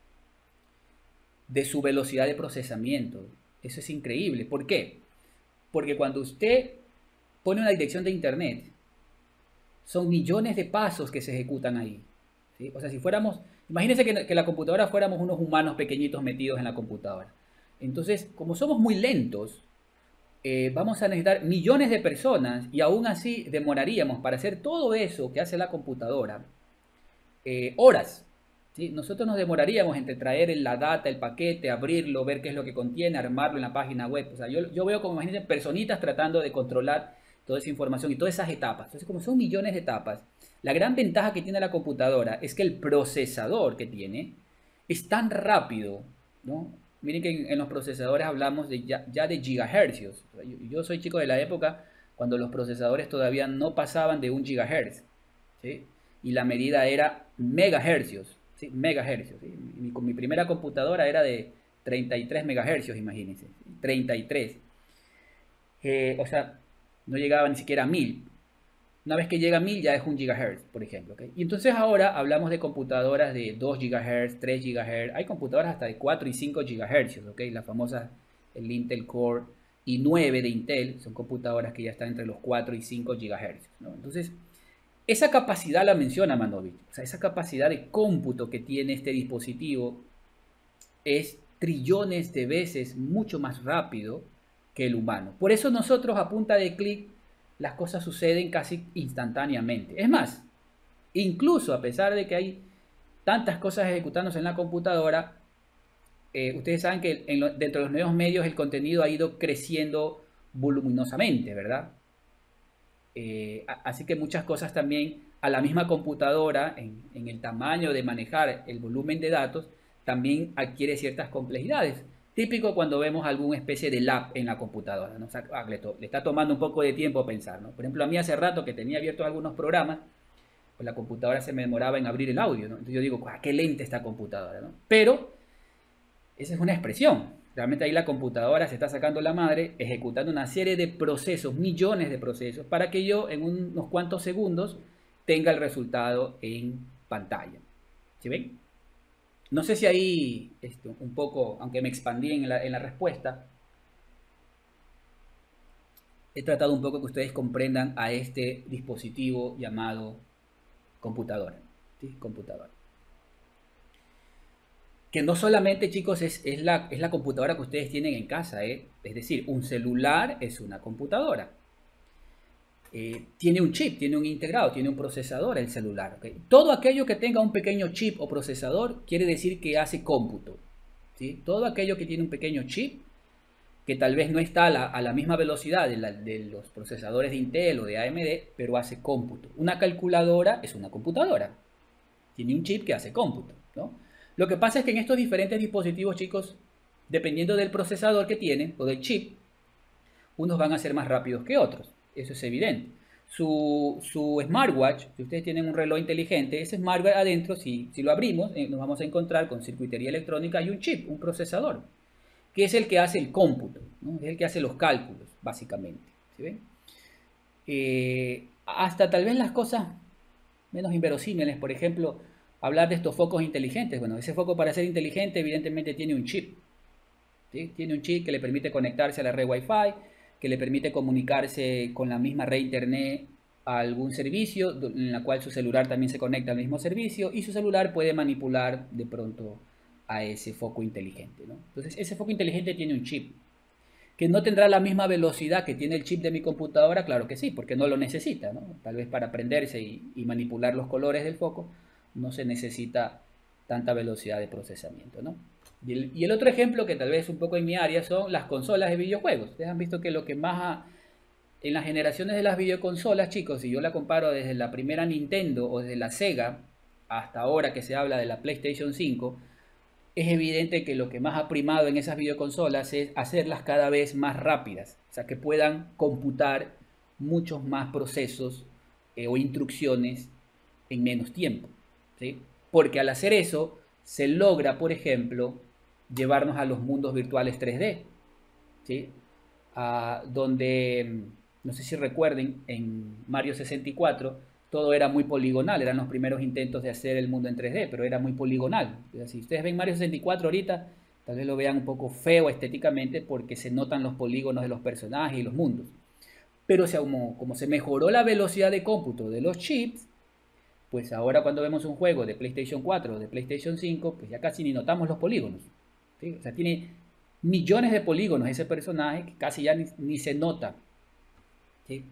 de su velocidad de procesamiento. Eso es increíble. ¿Por qué? Porque cuando usted pone una dirección de internet, son millones de pasos que se ejecutan ahí. ¿Sí? O sea, si fuéramos, imagínense que, que la computadora fuéramos unos humanos pequeñitos metidos en la computadora. Entonces, como somos muy lentos, eh, vamos a necesitar millones de personas y aún así demoraríamos para hacer todo eso que hace la computadora eh, horas. ¿Sí? Nosotros nos demoraríamos entre traer la data, el paquete, abrirlo, ver qué es lo que contiene, armarlo en la página web. O sea, yo, yo veo como, imagínense, personitas tratando de controlar toda esa información y todas esas etapas. Entonces, como son millones de etapas, la gran ventaja que tiene la computadora es que el procesador que tiene es tan rápido, ¿no? Miren que en, en los procesadores hablamos de ya, ya de gigahercios. Yo, yo soy chico de la época cuando los procesadores todavía no pasaban de un gigahertz, ¿sí? Y la medida era megahercios, ¿sí? Megahercios, ¿sí? Mi, con mi primera computadora era de treinta y tres megahercios, imagínense, treinta y tres. Eh, o sea, no llegaba ni siquiera a mil. Una vez que llega a mil ya es un gigahertz, por ejemplo. ¿Okay? Y entonces ahora hablamos de computadoras de dos gigahertz, tres gigahertz. Hay computadoras hasta de cuatro y cinco gigahertz. ¿Okay? La famosa, el Intel Core i nueve de Intel, son computadoras que ya están entre los cuatro y cinco gigahertz. ¿No? Entonces, esa capacidad la menciona Manovi. O sea, esa capacidad de cómputo que tiene este dispositivo es trillones de veces mucho más rápido que el humano. Por eso nosotros a punta de clic las cosas suceden casi instantáneamente. Es más, incluso a pesar de que hay tantas cosas ejecutándose en la computadora, eh, ustedes saben que en lo, dentro de los nuevos medios el contenido ha ido creciendo voluminosamente, ¿verdad? Eh, así que muchas cosas también a la misma computadora, en, en el tamaño de manejar el volumen de datos, también adquiere ciertas complejidades. Típico cuando vemos alguna especie de lab en la computadora, ¿no? O sea, ah, le, le está tomando un poco de tiempo pensar, ¿no? Por ejemplo, a mí hace rato que tenía abiertos algunos programas, pues la computadora se me demoraba en abrir el audio, ¿no? Entonces yo digo, ah, qué lenta esta computadora, ¿no? Pero esa es una expresión. Realmente ahí la computadora se está sacando la madre, ejecutando una serie de procesos, millones de procesos, para que yo en unos cuantos segundos tenga el resultado en pantalla. ¿Sí ven? No sé si ahí, esto, un poco, aunque me expandí en la, en la respuesta, he tratado un poco que ustedes comprendan a este dispositivo llamado computadora. ¿Sí? Computadora. Que no solamente, chicos, es, es, la, es la computadora que ustedes tienen en casa, ¿eh? Es decir, un celular es una computadora. Eh, tiene un chip, tiene un integrado, tiene un procesador el celular. ¿Okay? Todo aquello que tenga un pequeño chip o procesador quiere decir que hace cómputo. ¿Sí? Todo aquello que tiene un pequeño chip, que tal vez no está a la, a la misma velocidad de, la, de los procesadores de Intel o de A M D, pero hace cómputo. Una calculadora es una computadora. Tiene un chip que hace cómputo, ¿no? Lo que pasa es que en estos diferentes dispositivos, chicos, dependiendo del procesador que tienen o del chip, unos van a ser más rápidos que otros. Eso es evidente. Su, su smartwatch, si ustedes tienen un reloj inteligente, ese smartwatch adentro, si, si lo abrimos, eh, nos vamos a encontrar con circuitería electrónica y un chip, un procesador, que es el que hace el cómputo, ¿no? Es el que hace los cálculos, básicamente. ¿Sí ven? Eh, hasta tal vez las cosas menos inverosímiles, por ejemplo, hablar de estos focos inteligentes. Bueno, ese foco, para ser inteligente, evidentemente tiene un chip. ¿Sí? Tiene un chip que le permite conectarse a la red Wi-Fi, que le permite comunicarse con la misma red Internet a algún servicio, en la cual su celular también se conecta al mismo servicio, y su celular puede manipular de pronto a ese foco inteligente, ¿no? Entonces, ese foco inteligente tiene un chip. ¿Que no tendrá la misma velocidad que tiene el chip de mi computadora? Claro que sí, porque no lo necesita, ¿no? Tal vez para prenderse y, y manipular los colores del foco no se necesita tanta velocidad de procesamiento, ¿no? Y el, y el otro ejemplo, que tal vez es un poco en mi área, son las consolas de videojuegos. Ustedes han visto que lo que más ha, en las generaciones de las videoconsolas, chicos, si yo la comparo desde la primera Nintendo o desde la Sega hasta ahora que se habla de la PlayStation cinco, es evidente que lo que más ha primado en esas videoconsolas es hacerlas cada vez más rápidas, o sea, que puedan computar muchos más procesos eh, o instrucciones en menos tiempo, ¿sí? Porque al hacer eso se logra, por ejemplo, llevarnos a los mundos virtuales tres D, ¿sí? Ah, donde, no sé si recuerden, en Mario sesenta y cuatro todo era muy poligonal, eran los primeros intentos de hacer el mundo en tres D, pero era muy poligonal. O sea, si ustedes ven Mario sesenta y cuatro ahorita, tal vez lo vean un poco feo estéticamente porque se notan los polígonos de los personajes y los mundos. Pero o sea, como, como se mejoró la velocidad de cómputo de los chips, pues ahora cuando vemos un juego de PlayStation cuatro o de PlayStation cinco, pues ya casi ni notamos los polígonos, ¿sí? O sea, tiene millones de polígonos ese personaje que casi ya ni, ni se nota, ¿sí?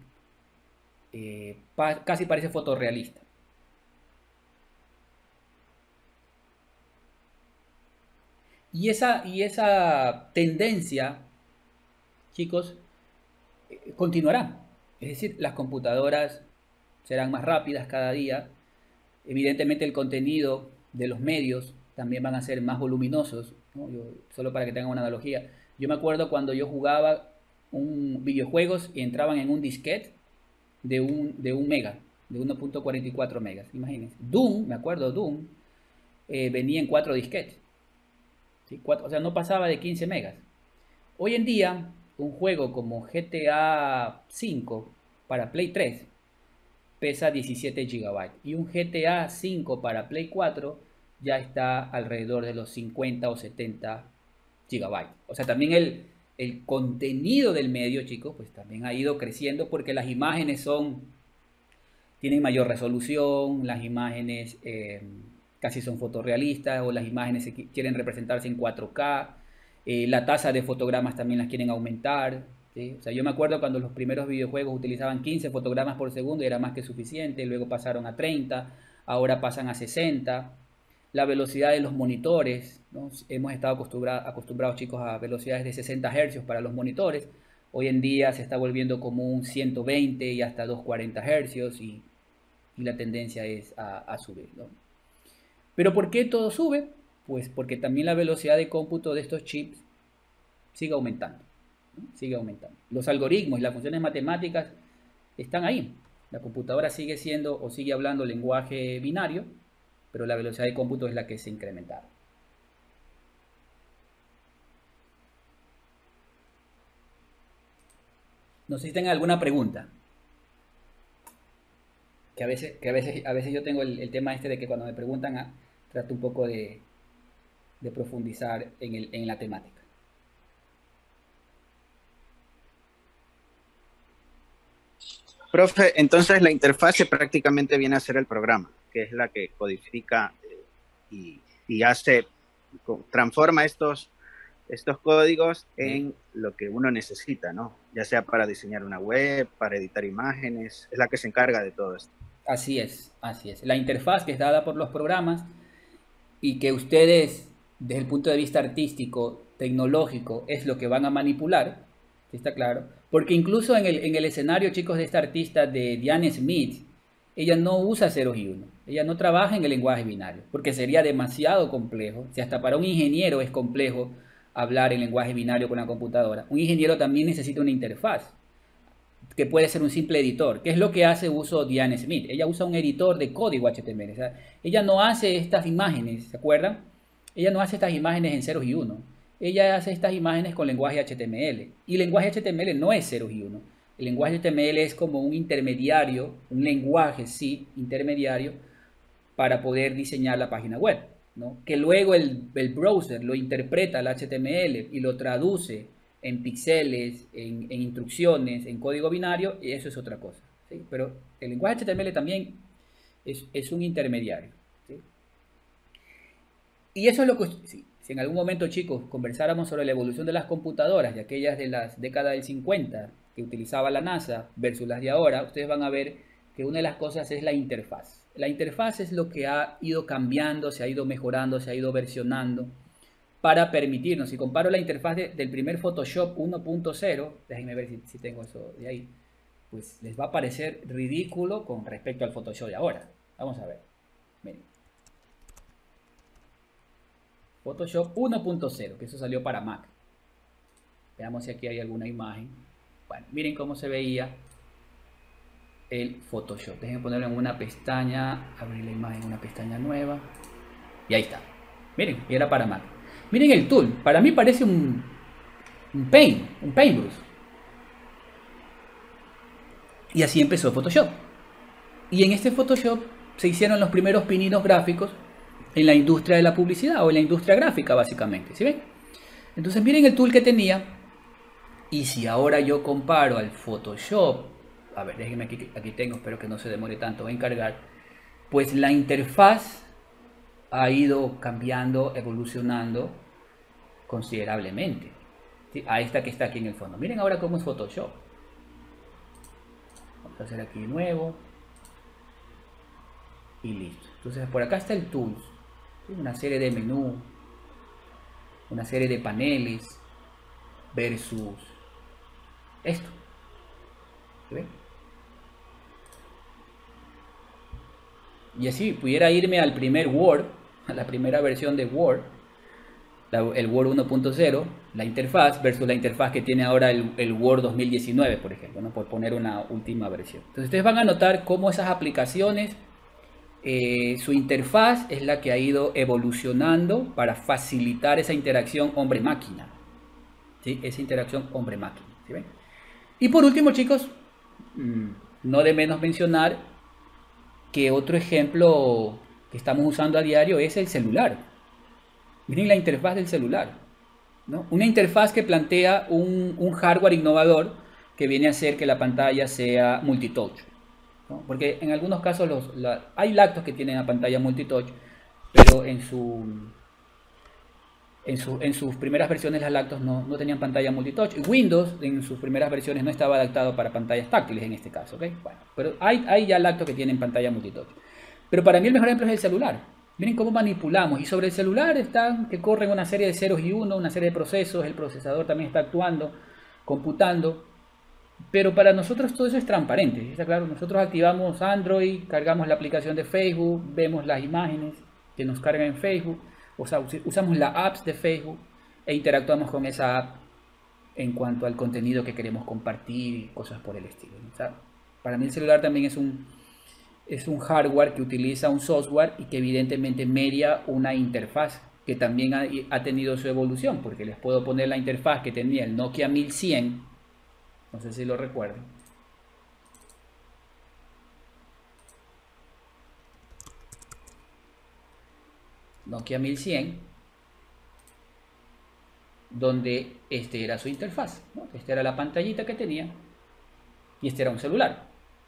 Eh, pa casi parece fotorrealista. Y esa, y esa tendencia, chicos, eh, continuará. Es decir, las computadoras serán más rápidas cada día. Evidentemente el contenido de los medios también van a ser más voluminosos, ¿no? Yo, solo para que tengan una analogía, yo me acuerdo cuando yo jugaba un videojuegos y entraban en un disquete de un, de un mega, de uno punto cuarenta y cuatro megas, imagínense. Doom, me acuerdo, Doom, eh, venía en cuatro disquetes, ¿sí? Cuatro, o sea, no pasaba de quince megas. Hoy en día, un juego como G T A cinco para Play tres pesa diecisiete gigabytes y un G T A cinco para Play cuatro ya está alrededor de los cincuenta o setenta gigabytes. O sea, también el, el contenido del medio, chicos, pues también ha ido creciendo porque las imágenes son, tienen mayor resolución, las imágenes eh, casi son fotorrealistas o las imágenes se quieren representarse en cuatro K, eh, la tasa de fotogramas también las quieren aumentar, ¿sí? O sea, yo me acuerdo cuando los primeros videojuegos utilizaban quince fotogramas por segundo y era más que suficiente, luego pasaron a treinta, ahora pasan a sesenta. La velocidad de los monitores, ¿no? Hemos estado acostumbrados, acostumbrados, chicos, a velocidades de sesenta hercios para los monitores. Hoy en día se está volviendo como un ciento veinte y hasta doscientos cuarenta hercios y, y la tendencia es a, a subir, ¿no? ¿Pero por qué todo sube? Pues porque también la velocidad de cómputo de estos chips sigue aumentando, ¿no? Sigue aumentando. Los algoritmos y las funciones matemáticas están ahí. La computadora sigue siendo o sigue hablando lenguaje binario, pero la velocidad de cómputo es la que se incrementa. No sé si tengan alguna pregunta. Ok. que a veces, que a veces, a veces yo tengo el, el tema este de que cuando me preguntan, ah, trato un poco de, de profundizar en, el, en la temática. Profe, entonces la interfase prácticamente viene a ser el programa, que es la que codifica eh, y, y hace, transforma estos, estos códigos en lo que uno necesita, ¿no? Ya sea para diseñar una web, para editar imágenes, es la que se encarga de todo esto. Así es, así es. La interfaz que es dada por los programas y que ustedes, desde el punto de vista artístico, tecnológico, es lo que van a manipular, ¿sí está claro? Porque incluso en el, en el escenario, chicos, de esta artista de Diane Smith, ella no usa ceros y unos. Ella no trabaja en el lenguaje binario, porque sería demasiado complejo. Si hasta para un ingeniero es complejo hablar en lenguaje binario con la computadora, un ingeniero también necesita una interfaz, que puede ser un simple editor, que es lo que hace uso Diane Smith. Ella usa un editor de código H T M L. O sea, ella no hace estas imágenes, ¿se acuerdan? Ella no hace estas imágenes en ceros y unos. Ella hace estas imágenes con lenguaje H T M L. Y el lenguaje H T M L no es ceros y unos. El lenguaje H T M L es como un intermediario, un lenguaje, sí, intermediario, para poder diseñar la página web, ¿no? Que luego el, el browser lo interpreta al H T M L y lo traduce en píxeles, en, en instrucciones, en código binario, y eso es otra cosa, ¿sí? Pero el lenguaje H T M L también es, es un intermediario, ¿sí? Y eso es lo que... Sí, si en algún momento, chicos, conversáramos sobre la evolución de las computadoras, de aquellas de las décadas del cincuenta, que utilizaba la NASA, versus las de ahora, ustedes van a ver que una de las cosas es la interfaz. La interfaz es lo que ha ido cambiando, se ha ido mejorando, se ha ido versionando, para permitirnos, si comparo la interfaz de, del primer Photoshop uno punto cero, déjenme ver si, si tengo eso de ahí, pues les va a parecer ridículo con respecto al Photoshop de ahora. Vamos a ver. Miren. Photoshop uno punto cero, que eso salió para Mac. Veamos si aquí hay alguna imagen. Bueno, miren cómo se veía el Photoshop. Déjenme ponerlo en una pestaña, abrir la imagen en una pestaña nueva. Y ahí está. Miren, y era para Mac. Miren el tool, para mí parece un, un paint, un paintbrush. Y así empezó Photoshop. Y en este Photoshop se hicieron los primeros pininos gráficos en la industria de la publicidad o en la industria gráfica, básicamente. ¿Sí ven? Entonces miren el tool que tenía. Y si ahora yo comparo al Photoshop, a ver, déjenme aquí, aquí tengo, espero que no se demore tanto en cargar, pues la interfaz ha ido cambiando, evolucionando considerablemente, ¿sí? A esta que está aquí en el fondo. Miren ahora cómo es Photoshop. Vamos a hacer aquí de nuevo. Y listo. Entonces por acá está el Tools. ¿Sí? Una serie de menú. Una serie de paneles. Versus esto. ¿Sí ven? Y así pudiera irme al primer Word, a la primera versión de Word, la, el Word uno punto cero, la interfaz versus la interfaz que tiene ahora el, el Word dos mil diecinueve, por ejemplo, ¿no? Por poner una última versión. Entonces ustedes van a notar cómo esas aplicaciones, eh, su interfaz es la que ha ido evolucionando para facilitar esa interacción hombre-máquina, ¿sí? Esa interacción hombre-máquina, ¿sí ven? Y por último, chicos, mmm, no de menos mencionar que otro ejemplo que estamos usando a diario es el celular. Miren la interfaz del celular, ¿no? Una interfaz que plantea un, un hardware innovador que viene a hacer que la pantalla sea multitouch, ¿no? Porque en algunos casos los, la, hay laptops que tienen la pantalla multitouch, pero en, su, en, su, en sus primeras versiones las laptops no, no tenían pantalla multitouch. Windows en sus primeras versiones no estaba adaptado para pantallas táctiles en este caso, ¿okay? Bueno, pero hay, hay ya laptops que tienen pantalla multitouch. Pero para mí el mejor ejemplo es el celular. Miren cómo manipulamos. Y sobre el celular están que corren una serie de ceros y unos, una serie de procesos. El procesador también está actuando, computando. Pero para nosotros todo eso es transparente. ¿Está claro? Nosotros activamos Android, cargamos la aplicación de Facebook, vemos las imágenes que nos cargan en Facebook. O sea, usamos la apps de Facebook e interactuamos con esa app en cuanto al contenido que queremos compartir y cosas por el estilo. O sea, para mí el celular también es un... es un hardware que utiliza un software y que evidentemente media una interfaz que también ha, ha tenido su evolución, porque les puedo poner la interfaz que tenía el Nokia mil cien, no sé si lo recuerdan. Nokia mil cien, donde este era su interfaz, ¿no? Esta era la pantallita que tenía y este era un celular.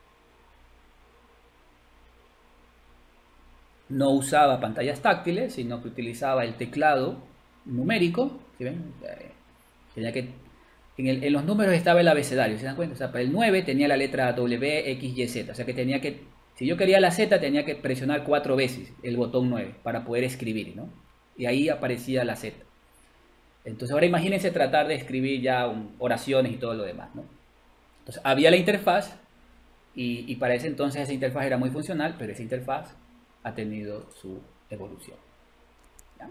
No usaba pantallas táctiles, sino que utilizaba el teclado numérico. ¿Sí ven? Tenía que, en, el, en los números estaba el abecedario, ¿se dan cuenta? O sea, para el nueve tenía la letra W, X, Y, Z. O sea que tenía que, si yo quería la Z, tenía que presionar cuatro veces el botón nueve para poder escribir, ¿no? Y ahí aparecía la Z. Entonces ahora imagínense tratar de escribir ya un, oraciones y todo lo demás, ¿no? Entonces había la interfaz y, y para ese entonces esa interfaz era muy funcional, pero esa interfaz ha tenido su evolución. ¿Ya?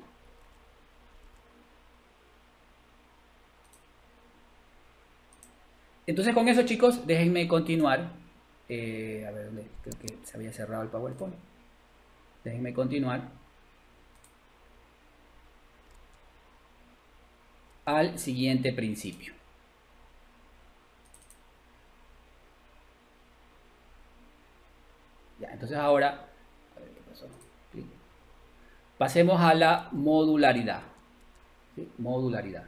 Entonces con eso, chicos, déjenme continuar. Eh, a ver, creo que se había cerrado el PowerPoint. Déjenme continuar al siguiente principio. Ya, entonces ahora, a ver qué pasó. Pasemos a la modularidad. ¿Sí? Modularidad.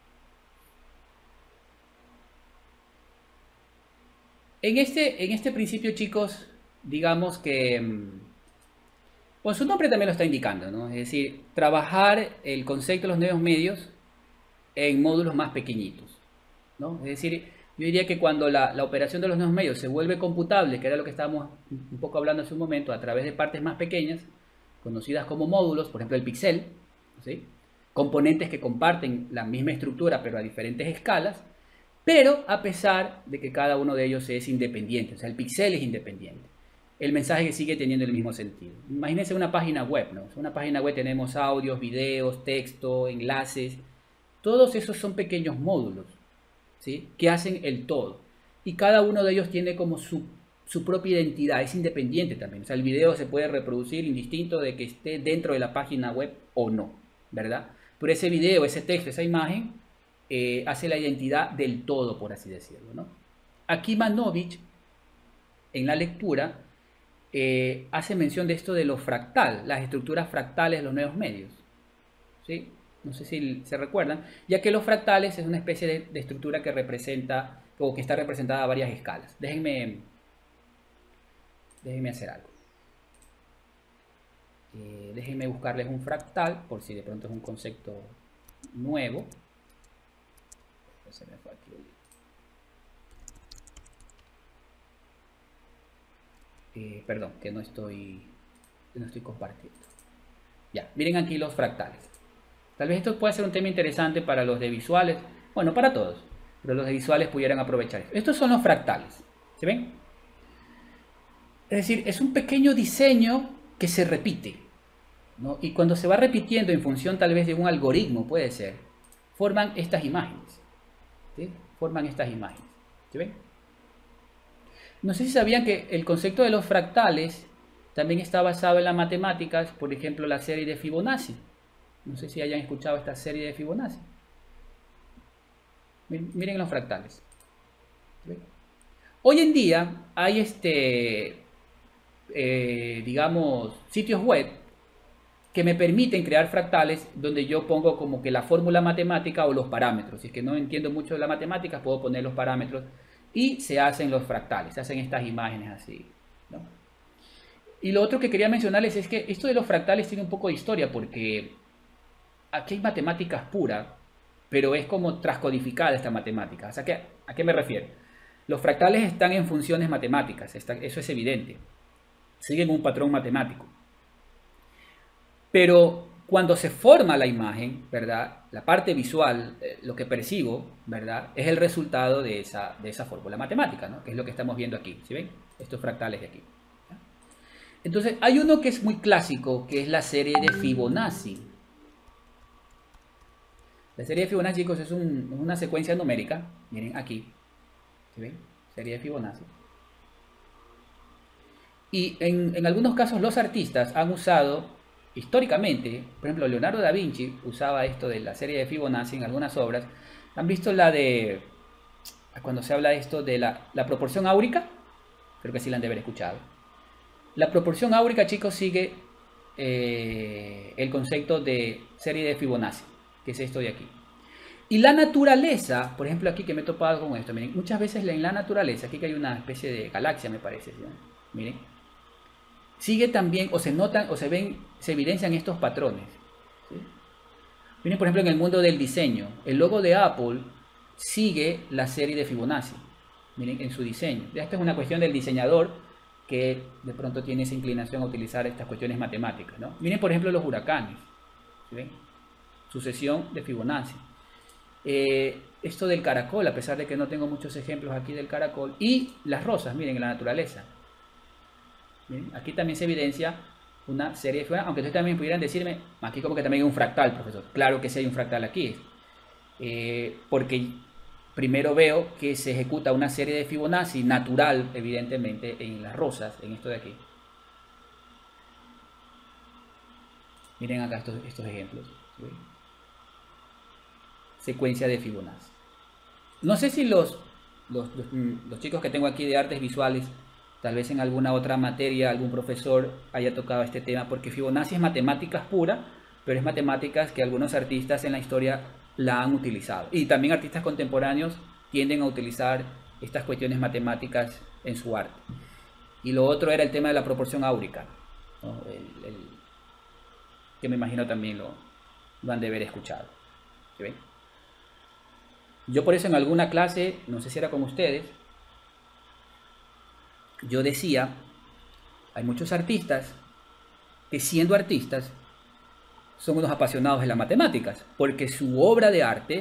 En este, en este principio, chicos, digamos que, pues su nombre también lo está indicando, ¿no? Es decir, trabajar el concepto de los nuevos medios en módulos más pequeñitos, ¿no? Es decir, yo diría que cuando la, la operación de los nuevos medios se vuelve computable, que era lo que estábamos un poco hablando hace un momento, a través de partes más pequeñas, conocidas como módulos, por ejemplo el píxel, ¿sí? Componentes que comparten la misma estructura pero a diferentes escalas, pero a pesar de que cada uno de ellos es independiente, o sea, el píxel es independiente. El mensaje sigue teniendo el mismo sentido. Imagínense una página web, ¿no? En una página web tenemos audios, videos, texto, enlaces. Todos esos son pequeños módulos, ¿sí? Que hacen el todo. Y cada uno de ellos tiene como su, su propia identidad, es independiente también. O sea, el video se puede reproducir indistinto de que esté dentro de la página web o no, ¿verdad? Pero ese video, ese texto, esa imagen, eh, hace la identidad del todo, por así decirlo, ¿no? Aquí Manovich, en la lectura, eh, hace mención de esto de lo fractal, las estructuras fractales de los nuevos medios, ¿sí? No sé si se recuerdan, ya que los fractales es una especie de, de estructura que representa, o que está representada a varias escalas. Déjenme, déjenme hacer algo. Eh, déjenme buscarles un fractal, por si de pronto es un concepto nuevo. Se me fue aquí. Eh, perdón, que no estoy, que no estoy compartiendo. Ya, miren aquí los fractales. Tal vez esto pueda ser un tema interesante para los de visuales, bueno, para todos, pero los de visuales pudieran aprovechar esto. Estos son los fractales, ¿se ven? Es decir, es un pequeño diseño que se repite, ¿no? Y cuando se va repitiendo en función tal vez de un algoritmo, puede ser, forman estas imágenes, ¿sí? Forman estas imágenes, ¿se ven? No sé si sabían que el concepto de los fractales también está basado en las matemáticas, por ejemplo, la serie de Fibonacci. No sé si hayan escuchado esta serie de Fibonacci. Miren los fractales. Hoy en día hay este, eh, digamos, sitios web que me permiten crear fractales donde yo pongo como que la fórmula matemática o los parámetros. Si es que no entiendo mucho de la matemática, puedo poner los parámetros y se hacen los fractales, se hacen estas imágenes así, ¿no? Y lo otro que quería mencionarles es que esto de los fractales tiene un poco de historia porque aquí hay matemáticas puras, pero es como transcodificada esta matemática. O sea, ¿qué, ¿a qué me refiero? Los fractales están en funciones matemáticas, está, eso es evidente. Siguen un patrón matemático. Pero cuando se forma la imagen, ¿verdad? La parte visual, eh, lo que percibo, ¿verdad? Es el resultado de esa, de esa fórmula matemática, ¿no? Que es lo que estamos viendo aquí, ¿sí ven? Estos fractales de aquí. ¿Ya? Entonces, hay uno que es muy clásico, que es la serie de Fibonacci. La serie de Fibonacci, chicos, es un, una secuencia numérica. Miren aquí. ¿Sí ven? Serie de Fibonacci. Y en, en algunos casos los artistas han usado, históricamente, por ejemplo, Leonardo da Vinci usaba esto de la serie de Fibonacci en algunas obras. ¿Han visto la de, cuando se habla de esto de la, la proporción áurica? Creo que sí la han de haber escuchado. La proporción áurica, chicos, sigue eh, el concepto de serie de Fibonacci, que es esto de aquí. Y la naturaleza, por ejemplo aquí que me he topado con esto, miren, muchas veces en la naturaleza, aquí que hay una especie de galaxia me parece, ¿sí? Miren, sigue también, o se notan, o se ven, se evidencian estos patrones, ¿sí? Miren, por ejemplo, en el mundo del diseño, el logo de Apple sigue la serie de Fibonacci, miren, en su diseño. Esta es una cuestión del diseñador que de pronto tiene esa inclinación a utilizar estas cuestiones matemáticas, ¿no? Miren, por ejemplo, los huracanes, ¿sí ven? Sucesión de Fibonacci. Eh, esto del caracol, a pesar de que no tengo muchos ejemplos aquí del caracol, y las rosas, miren, en la naturaleza. Miren, aquí también se evidencia una serie de Fibonacci, aunque ustedes también pudieran decirme, aquí como que también hay un fractal, profesor. Claro que sí hay un fractal aquí, eh, porque primero veo que se ejecuta una serie de Fibonacci natural, evidentemente, en las rosas, en esto de aquí. Miren acá estos, estos ejemplos, ¿sí? Secuencia de Fibonacci. No sé si los, los, los, los chicos que tengo aquí de artes visuales, tal vez en alguna otra materia, algún profesor haya tocado este tema, porque Fibonacci es matemáticas pura, pero es matemáticas que algunos artistas en la historia la han utilizado. Y también artistas contemporáneos tienden a utilizar estas cuestiones matemáticas en su arte. Y lo otro era el tema de la proporción áurica, ¿no? el, el, que me imagino también lo, lo han de haber escuchado. ¿Sí ven? Yo por eso en alguna clase, no sé si era con ustedes, yo decía, hay muchos artistas que siendo artistas son unos apasionados de las matemáticas, porque su obra de arte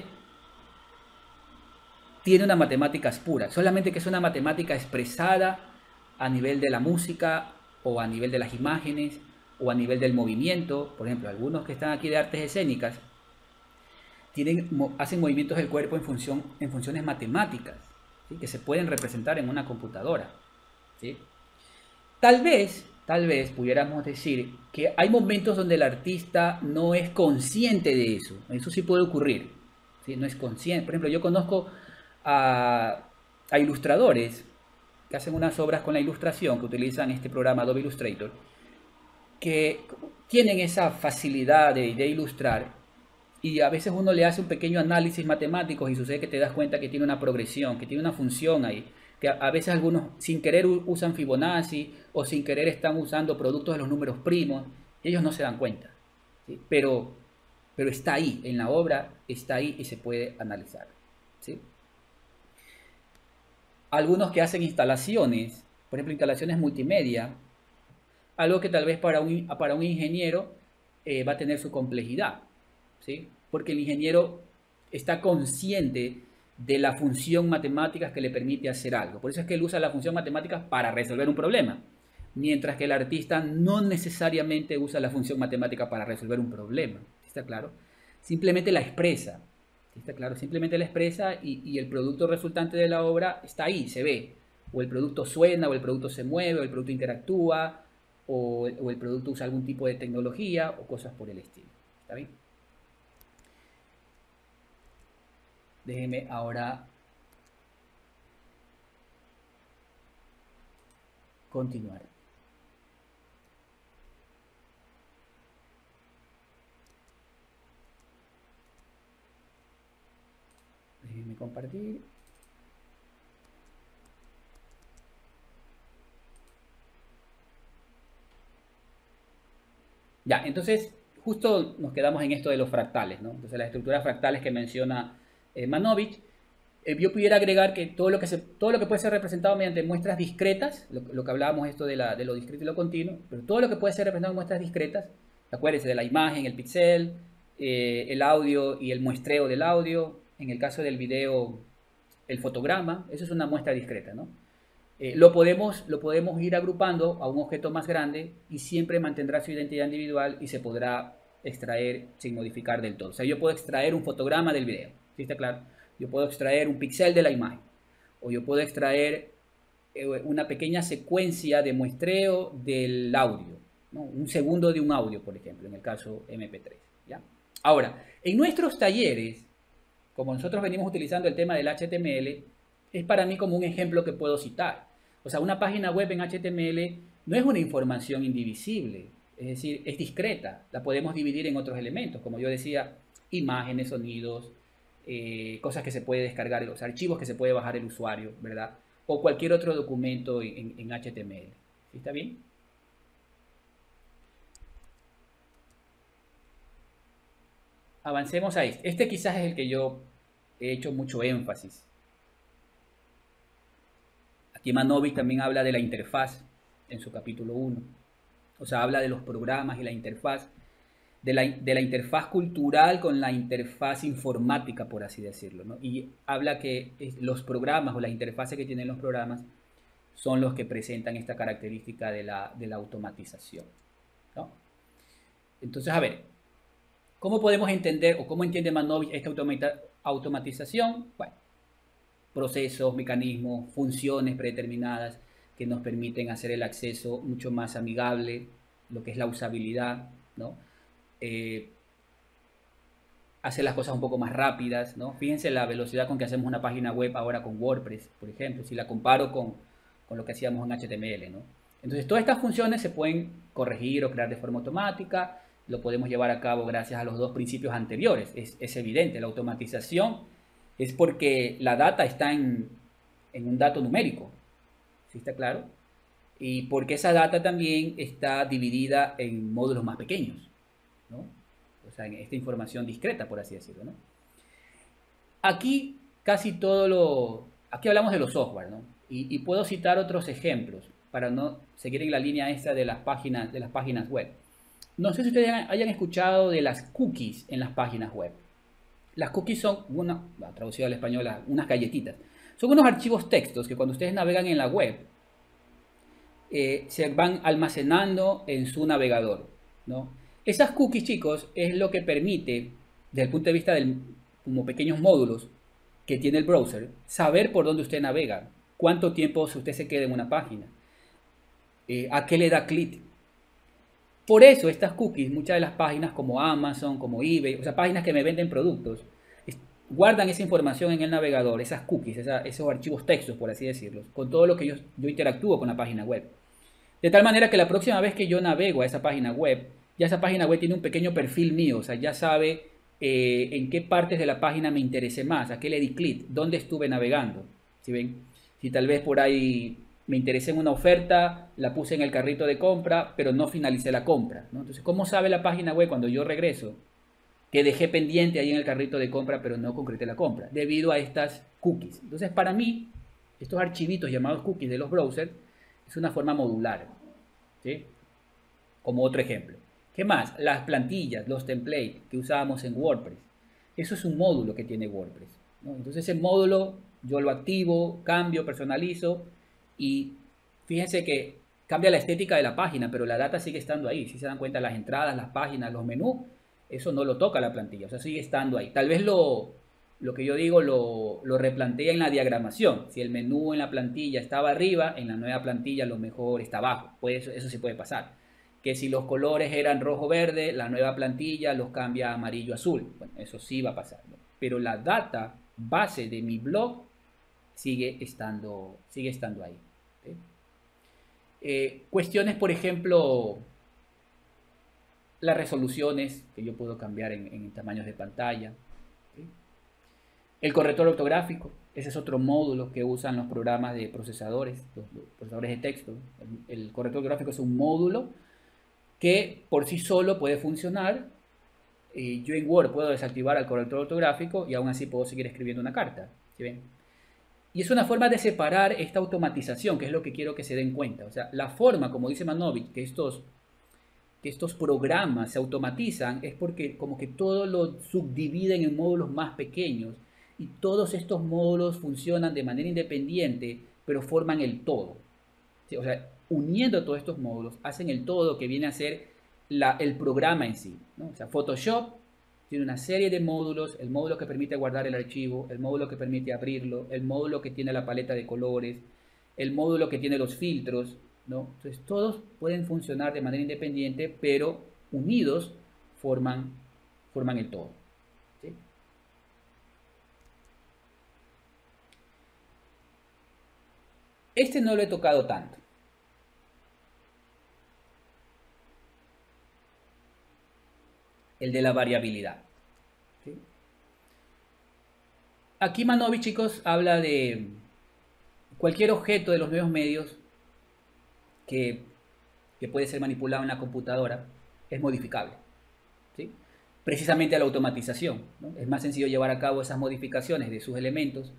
tiene una matemáticas pura, solamente que es una matemática expresada a nivel de la música o a nivel de las imágenes o a nivel del movimiento. Por ejemplo, algunos que están aquí de artes escénicas tienen, hacen movimientos del cuerpo en, función, en funciones matemáticas, ¿sí? Que se pueden representar en una computadora, ¿sí? Tal vez, tal vez pudiéramos decir que hay momentos donde el artista no es consciente de eso. Eso sí puede ocurrir, ¿sí? No es consciente. Por ejemplo, yo conozco a, a ilustradores que hacen unas obras con la ilustración, que utilizan este programa Adobe Illustrator, que tienen esa facilidad de, de ilustrar, y a veces uno le hace un pequeño análisis matemático y sucede que te das cuenta que tiene una progresión, que tiene una función ahí, que a, a veces algunos sin querer usan Fibonacci o sin querer están usando productos de los números primos, ellos no se dan cuenta, ¿sí? pero, pero está ahí, en la obra está ahí y se puede analizar, ¿sí? Algunos que hacen instalaciones, por ejemplo instalaciones multimedia, algo que tal vez para un, para un ingeniero eh, va a tener su complejidad, ¿sí? Porque el ingeniero está consciente de la función matemática que le permite hacer algo. Por eso es que él usa la función matemática para resolver un problema, mientras que el artista no necesariamente usa la función matemática para resolver un problema. ¿Está claro? Simplemente la expresa. ¿Está claro? Simplemente la expresa y, y el producto resultante de la obra está ahí, se ve. O el producto suena, o el producto se mueve, o el producto interactúa, o, o el producto usa algún tipo de tecnología, o cosas por el estilo. ¿Está bien? Déjeme ahora continuar. Déjeme compartir. Ya, entonces justo nos quedamos en esto de los fractales, ¿no? Entonces las estructuras fractales que menciona eh, Manovich, eh, yo pudiera agregar que todo lo que, se, todo lo que puede ser representado mediante muestras discretas, lo, lo que hablábamos esto de, la, de lo discreto y lo continuo, pero todo lo que puede ser representado en muestras discretas, acuérdense de la imagen, el pixel, eh, el audio y el muestreo del audio, en el caso del video, el fotograma, eso es una muestra discreta, ¿no? Eh, lo, podemos, lo podemos ir agrupando a un objeto más grande y siempre mantendrá su identidad individual y se podrá extraer sin modificar del todo. O sea, yo puedo extraer un fotograma del video, ¿sí está claro? Yo puedo extraer un píxel de la imagen, o yo puedo extraer eh, una pequeña secuencia de muestreo del audio, ¿no? Un segundo de un audio, por ejemplo, en el caso eme pe tres, ¿ya? Ahora, en nuestros talleres, como nosotros venimos utilizando el tema del hache te eme ele, es para mí como un ejemplo que puedo citar. O sea, una página web en hache te eme ele no es una información indivisible. Es decir, es discreta, la podemos dividir en otros elementos, como yo decía, imágenes, sonidos, eh, cosas que se puede descargar, los archivos que se puede bajar el usuario, ¿verdad? O cualquier otro documento en, en H T M L. ¿Sí está bien? Avancemos a este. Este quizás es el que yo he hecho mucho énfasis. Aquí Manovic también habla de la interfaz en su capítulo uno. O sea, habla de los programas y la interfaz, de la, de la interfaz cultural con la interfaz informática, por así decirlo, ¿no? Y habla que los programas o las interfaces que tienen los programas son los que presentan esta característica de la, de la automatización, ¿no? Entonces, a ver, ¿cómo podemos entender o cómo entiende Manovic esta automata, automatización? Bueno, procesos, mecanismos, funciones predeterminadas que nos permiten hacer el acceso mucho más amigable, lo que es la usabilidad, ¿no? Eh, hacer las cosas un poco más rápidas, ¿no? Fíjense la velocidad con que hacemos una página web ahora con WordPress, por ejemplo, si la comparo con, con lo que hacíamos en H T M L, ¿no? Entonces, todas estas funciones se pueden corregir o crear de forma automática, lo podemos llevar a cabo gracias a los dos principios anteriores. Es, es evidente, la automatización es porque la data está en, en un dato numérico, ¿sí está claro? Y porque esa data también está dividida en módulos más pequeños, ¿no? O sea, en esta información discreta, por así decirlo, ¿no? Aquí casi todo lo... Aquí hablamos de los software, ¿no? Y, y puedo citar otros ejemplos para no seguir en la línea esta de las páginas, de las páginas web. No sé si ustedes hayan escuchado de las cookies en las páginas web. Las cookies son, una, traducido al español, unas galletitas. Son unos archivos textos que cuando ustedes navegan en la web, eh, se van almacenando en su navegador, ¿no? Esas cookies, chicos, es lo que permite, desde el punto de vista de como pequeños módulos que tiene el browser, saber por dónde usted navega, cuánto tiempo usted se queda en una página, eh, a qué le da clic. Por eso estas cookies, muchas de las páginas como Amazon, como eBay, o sea, páginas que me venden productos, guardan esa información en el navegador, esas cookies, esa, esos archivos textos, por así decirlo, con todo lo que yo, yo interactúo con la página web. De tal manera que la próxima vez que yo navego a esa página web, ya esa página web tiene un pequeño perfil mío, o sea, ya sabe eh, en qué partes de la página me interesé más, a qué le di clic, dónde estuve navegando. ¿Sí ven? Si tal vez por ahí me interesé en una oferta, la puse en el carrito de compra, pero no finalicé la compra, ¿no? Entonces, ¿cómo sabe la página web cuando yo regreso que dejé pendiente ahí en el carrito de compra, pero no concreté la compra? Debido a estas cookies. Entonces, para mí, estos archivitos llamados cookies de los browsers es una forma modular, ¿sí? Como otro ejemplo. ¿Qué más? Las plantillas, los templates que usábamos en WordPress. Eso es un módulo que tiene WordPress, ¿no? Entonces, ese módulo yo lo activo, cambio, personalizo y fíjense que cambia la estética de la página, pero la data sigue estando ahí. Si se dan cuenta, las entradas, las páginas, los menús, eso no lo toca la plantilla, o sea, sigue estando ahí. Tal vez lo, lo que yo digo lo, lo replantea en la diagramación. Si el menú en la plantilla estaba arriba, en la nueva plantilla lo mejor está abajo. Pues eso, eso sí puede pasar. Que si los colores eran rojo-verde, la nueva plantilla los cambia a amarillo-azul. Bueno, eso sí va a pasar, ¿no? Pero la data base de mi blog sigue estando, sigue estando ahí. ¿Sí? Eh, cuestiones, por ejemplo, las resoluciones que yo puedo cambiar en, en tamaños de pantalla. ¿Sí? El corrector ortográfico, ese es otro módulo que usan los programas de procesadores, los, los procesadores de texto. El, el corrector ortográfico es un módulo que por sí solo puede funcionar. Eh, yo en Word puedo desactivar el corrector ortográfico y aún así puedo seguir escribiendo una carta. ¿Sí ven? Y es una forma de separar esta automatización, que es lo que quiero que se den cuenta. O sea, la forma, como dice Manovic, que estos, que estos programas se automatizan es porque como que todo lo subdividen en módulos más pequeños y todos estos módulos funcionan de manera independiente, pero forman el todo. ¿Sí? O sea, uniendo todos estos módulos, hacen el todo que viene a ser la, el programa en sí, ¿no? O sea, Photoshop tiene una serie de módulos, el módulo que permite guardar el archivo, el módulo que permite abrirlo, el módulo que tiene la paleta de colores, el módulo que tiene los filtros, ¿no? Entonces todos pueden funcionar de manera independiente, pero unidos forman, forman el todo. ¿Sí? Este no lo he tocado tanto. el de la variabilidad. ¿Sí? Aquí Manovich, chicos, habla de cualquier objeto de los nuevos medios que, que puede ser manipulado en la computadora es modificable. ¿Sí? Precisamente a la automatización, ¿no? Es más sencillo llevar a cabo esas modificaciones de sus elementos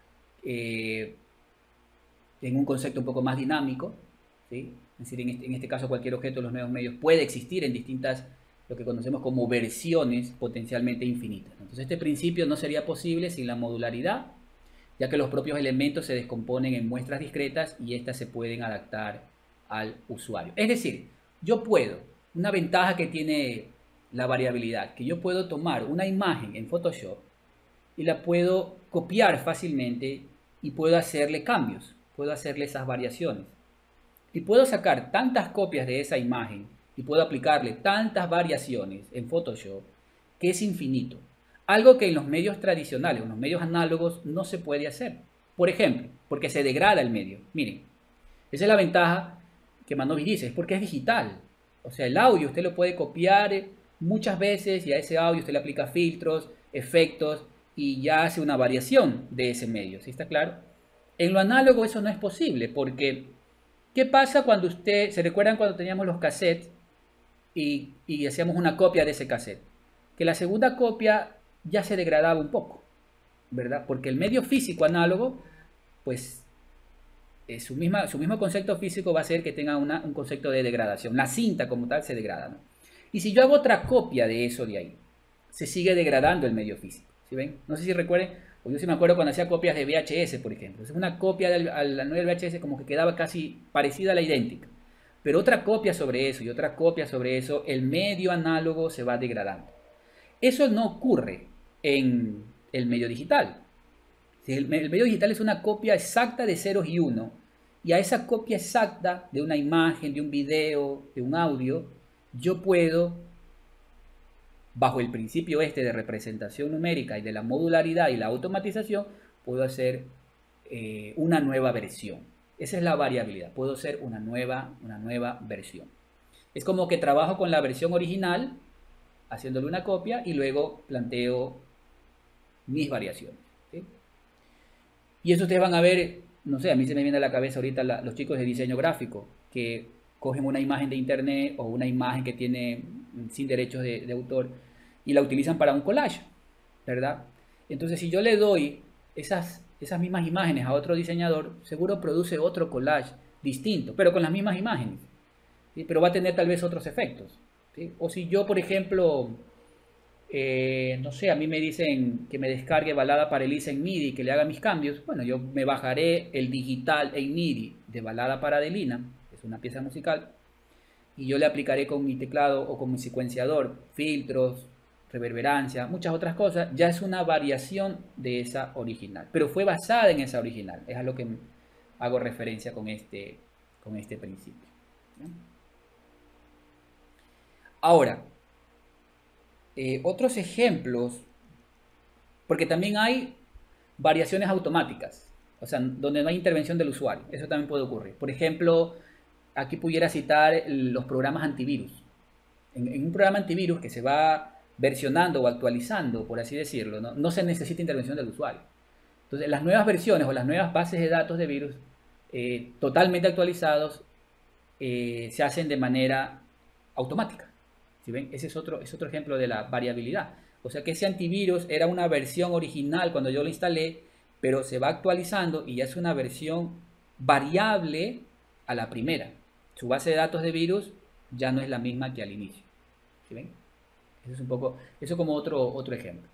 eh, en un concepto un poco más dinámico, ¿sí? Es decir, en este, en este caso cualquier objeto de los nuevos medios puede existir en distintas, lo que conocemos como versiones potencialmente infinitas. Entonces este principio no sería posible sin la modularidad, ya que los propios elementos se descomponen en muestras discretas y éstas se pueden adaptar al usuario. Es decir, yo puedo, una ventaja que tiene la variabilidad, que yo puedo tomar una imagen en Photoshop y la puedo copiar fácilmente y puedo hacerle cambios, puedo hacerle esas variaciones. Y puedo sacar tantas copias de esa imagen y puedo aplicarle tantas variaciones en Photoshop que es infinito. Algo que en los medios tradicionales, en los medios análogos, no se puede hacer. Por ejemplo, porque se degrada el medio. Miren, esa es la ventaja que Manovich dice, es porque es digital. O sea, el audio usted lo puede copiar muchas veces y a ese audio usted le aplica filtros, efectos y ya hace una variación de ese medio. ¿Sí está claro? En lo análogo eso no es posible porque ¿qué pasa cuando usted, se recuerdan cuando teníamos los cassettes y, y hacíamos una copia de ese cassette? Que la segunda copia ya se degradaba un poco, ¿verdad? Porque el medio físico análogo, pues eh, su, misma, su mismo concepto físico va a ser que tenga una, un concepto de degradación. La cinta como tal se degrada, ¿no? Y si yo hago otra copia de eso de ahí, se sigue degradando el medio físico, ¿sí ven? No sé si recuerden, o yo sí me acuerdo cuando hacía copias de V H S, por ejemplo. Entonces una copia del, a la nueva V H S como que quedaba casi parecida a la idéntica. Pero otra copia sobre eso y otra copia sobre eso, el medio análogo se va degradando. Eso no ocurre en el medio digital. El, el medio digital es una copia exacta de ceros y uno. Y a esa copia exacta de una imagen, de un video, de un audio, yo puedo, bajo el principio este de representación numérica y de la modularidad y la automatización, puedo hacer eh, una nueva versión. Esa es la variabilidad. Puedo hacer una nueva, una nueva versión. Es como que trabajo con la versión original, haciéndole una copia y luego planteo mis variaciones. ¿Sí? Y eso ustedes van a ver, no sé, a mí se me viene a la cabeza ahorita la, los chicos de diseño gráfico, que cogen una imagen de internet o una imagen que tiene sin derechos de, de autor y la utilizan para un collage, ¿verdad? Entonces si yo le doy esas, esas mismas imágenes a otro diseñador, seguro produce otro collage distinto, pero con las mismas imágenes, ¿sí? Pero va a tener tal vez otros efectos, ¿sí? O si yo, por ejemplo, eh, no sé, a mí me dicen que me descargue Balada para Elisa en MIDI, que le haga mis cambios, bueno, yo me bajaré el digital en MIDI de Balada para Adelina, una pieza musical, y yo le aplicaré con mi teclado o con mi secuenciador filtros, reverberancia, muchas otras cosas. Ya es una variación de esa original, pero fue basada en esa original. Es a lo que hago referencia con este, con este principio. ¿Sí? Ahora, eh, otros ejemplos, porque también hay variaciones automáticas, o sea, donde no hay intervención del usuario. Eso también puede ocurrir. Por ejemplo, aquí pudiera citar los programas antivirus. En, en un programa antivirus que se va versionando o actualizando, por así decirlo, ¿no? No se necesita intervención del usuario. Entonces, las nuevas versiones o las nuevas bases de datos de virus eh, totalmente actualizados eh, se hacen de manera automática. ¿Sí ven? Ese es otro, es otro ejemplo de la variabilidad. O sea que ese antivirus era una versión original cuando yo lo instalé, pero se va actualizando y ya es una versión variable a la primera. Su base de datos de virus ya no es la misma que al inicio. ¿Sí ven? Eso es un poco, eso como otro, otro ejemplo.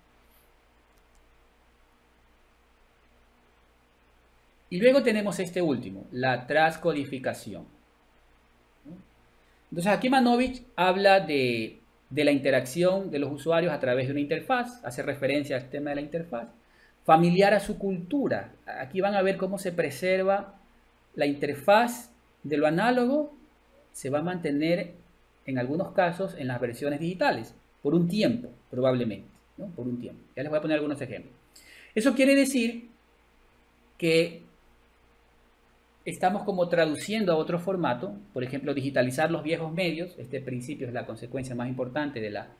Y luego tenemos este último, la transcodificación. Entonces aquí Manovich habla de, de la interacción de los usuarios a través de una interfaz, hace referencia al tema de la interfaz, familiar a su cultura. Aquí van a ver cómo se preserva la interfaz de lo análogo, se va a mantener en algunos casos en las versiones digitales, por un tiempo probablemente, ¿no? Por un tiempo. Ya les voy a poner algunos ejemplos. Eso quiere decir que estamos como traduciendo a otro formato, por ejemplo, digitalizar los viejos medios. Este principio es la consecuencia más importante de la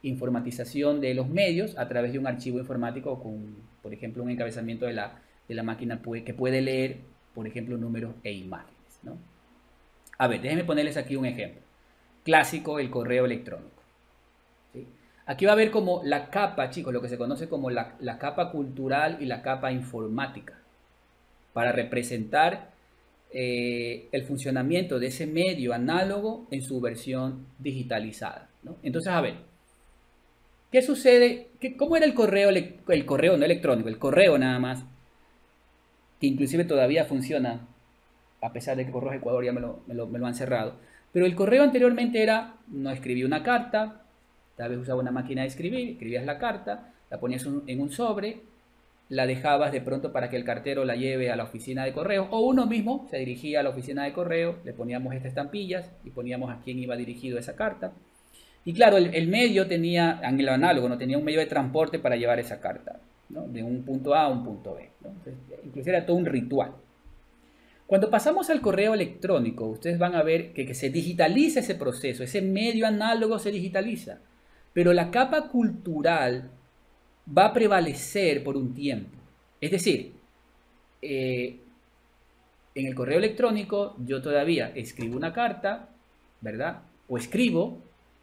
informatización de los medios a través de un archivo informático con, por ejemplo, un encabezamiento de la, de la máquina que puede leer, por ejemplo, números e imágenes, ¿no? A ver, déjenme ponerles aquí un ejemplo. Clásico, el correo electrónico. ¿Sí? Aquí va a haber como la capa, chicos, lo que se conoce como la, la capa cultural y la capa informática, para representar eh, el funcionamiento de ese medio análogo en su versión digitalizada, ¿no? Entonces, a ver, ¿qué sucede? ¿Qué, ¿Cómo era el correo, el correo no electrónico? El correo nada más, que inclusive todavía funciona, a pesar de que Correos Ecuador ya me lo, me, lo, me lo han cerrado. Pero el correo anteriormente era, no escribía una carta, tal vez usaba una máquina de escribir, escribías la carta, la ponías un, en un sobre, la dejabas de pronto para que el cartero la lleve a la oficina de correo, o uno mismo se dirigía a la oficina de correo, le poníamos estas estampillas y poníamos a quién iba dirigido esa carta. Y claro, el, el medio tenía, en el análogo, no tenía un medio de transporte para llevar esa carta, ¿no? De un punto A a un punto B, ¿no? Entonces, inclusive era todo un ritual. Cuando pasamos al correo electrónico, ustedes van a ver que, que se digitaliza ese proceso, ese medio análogo se digitaliza, pero la capa cultural va a prevalecer por un tiempo. Es decir, eh, en el correo electrónico yo todavía escribo una carta, ¿verdad? O escribo,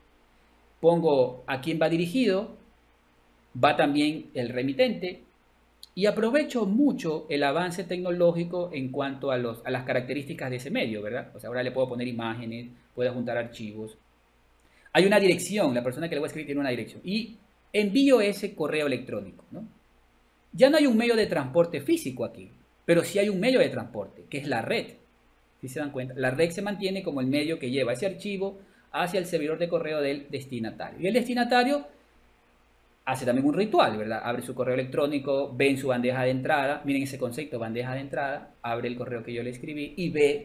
pongo a quién va dirigido, va también el remitente, y aprovecho mucho el avance tecnológico en cuanto a, los, a las características de ese medio, ¿verdad? O sea, ahora le puedo poner imágenes, puedo juntar archivos. Hay una dirección, la persona que le voy a escribir tiene una dirección, y envío ese correo electrónico, ¿no? Ya no hay un medio de transporte físico aquí, pero sí hay un medio de transporte, que es la red. ¿Sí se dan cuenta? La red se mantiene como el medio que lleva ese archivo hacia el servidor de correo del destinatario. Y el destinatario hace también un ritual, ¿verdad? Abre su correo electrónico, ve en su bandeja de entrada, miren ese concepto, bandeja de entrada, abre el correo que yo le escribí y ve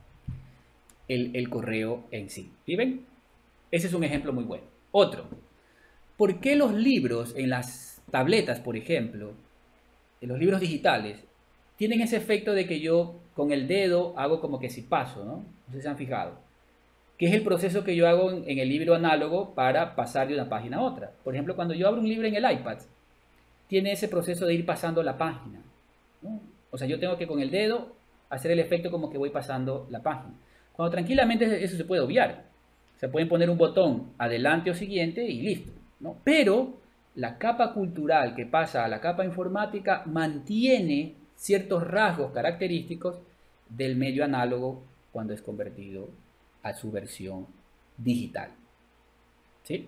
el, el correo en sí. ¿Sí ven? Ese es un ejemplo muy bueno. Otro, ¿por qué los libros en las tabletas, por ejemplo, en los libros digitales, tienen ese efecto de que yo con el dedo hago como que si paso, ¿no? No sé si se han fijado. Que es el proceso que yo hago en, en el libro análogo para pasar de una página a otra. Por ejemplo, cuando yo abro un libro en el iPad, tiene ese proceso de ir pasando la página, ¿no? O sea, yo tengo que con el dedo hacer el efecto como que voy pasando la página. Cuando tranquilamente eso se puede obviar. Se pueden poner un botón adelante o siguiente y listo, ¿no? Pero la capa cultural que pasa a la capa informática mantiene ciertos rasgos característicos del medio análogo cuando es convertido a su versión digital. ¿Sí?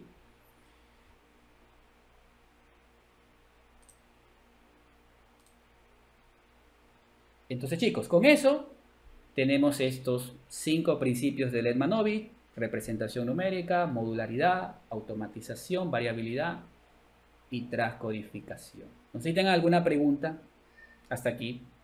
Entonces, chicos, con eso tenemos estos cinco principios del Edmanovic: representación numérica, modularidad, automatización, variabilidad y transcodificación. No sé si tengan alguna pregunta hasta aquí.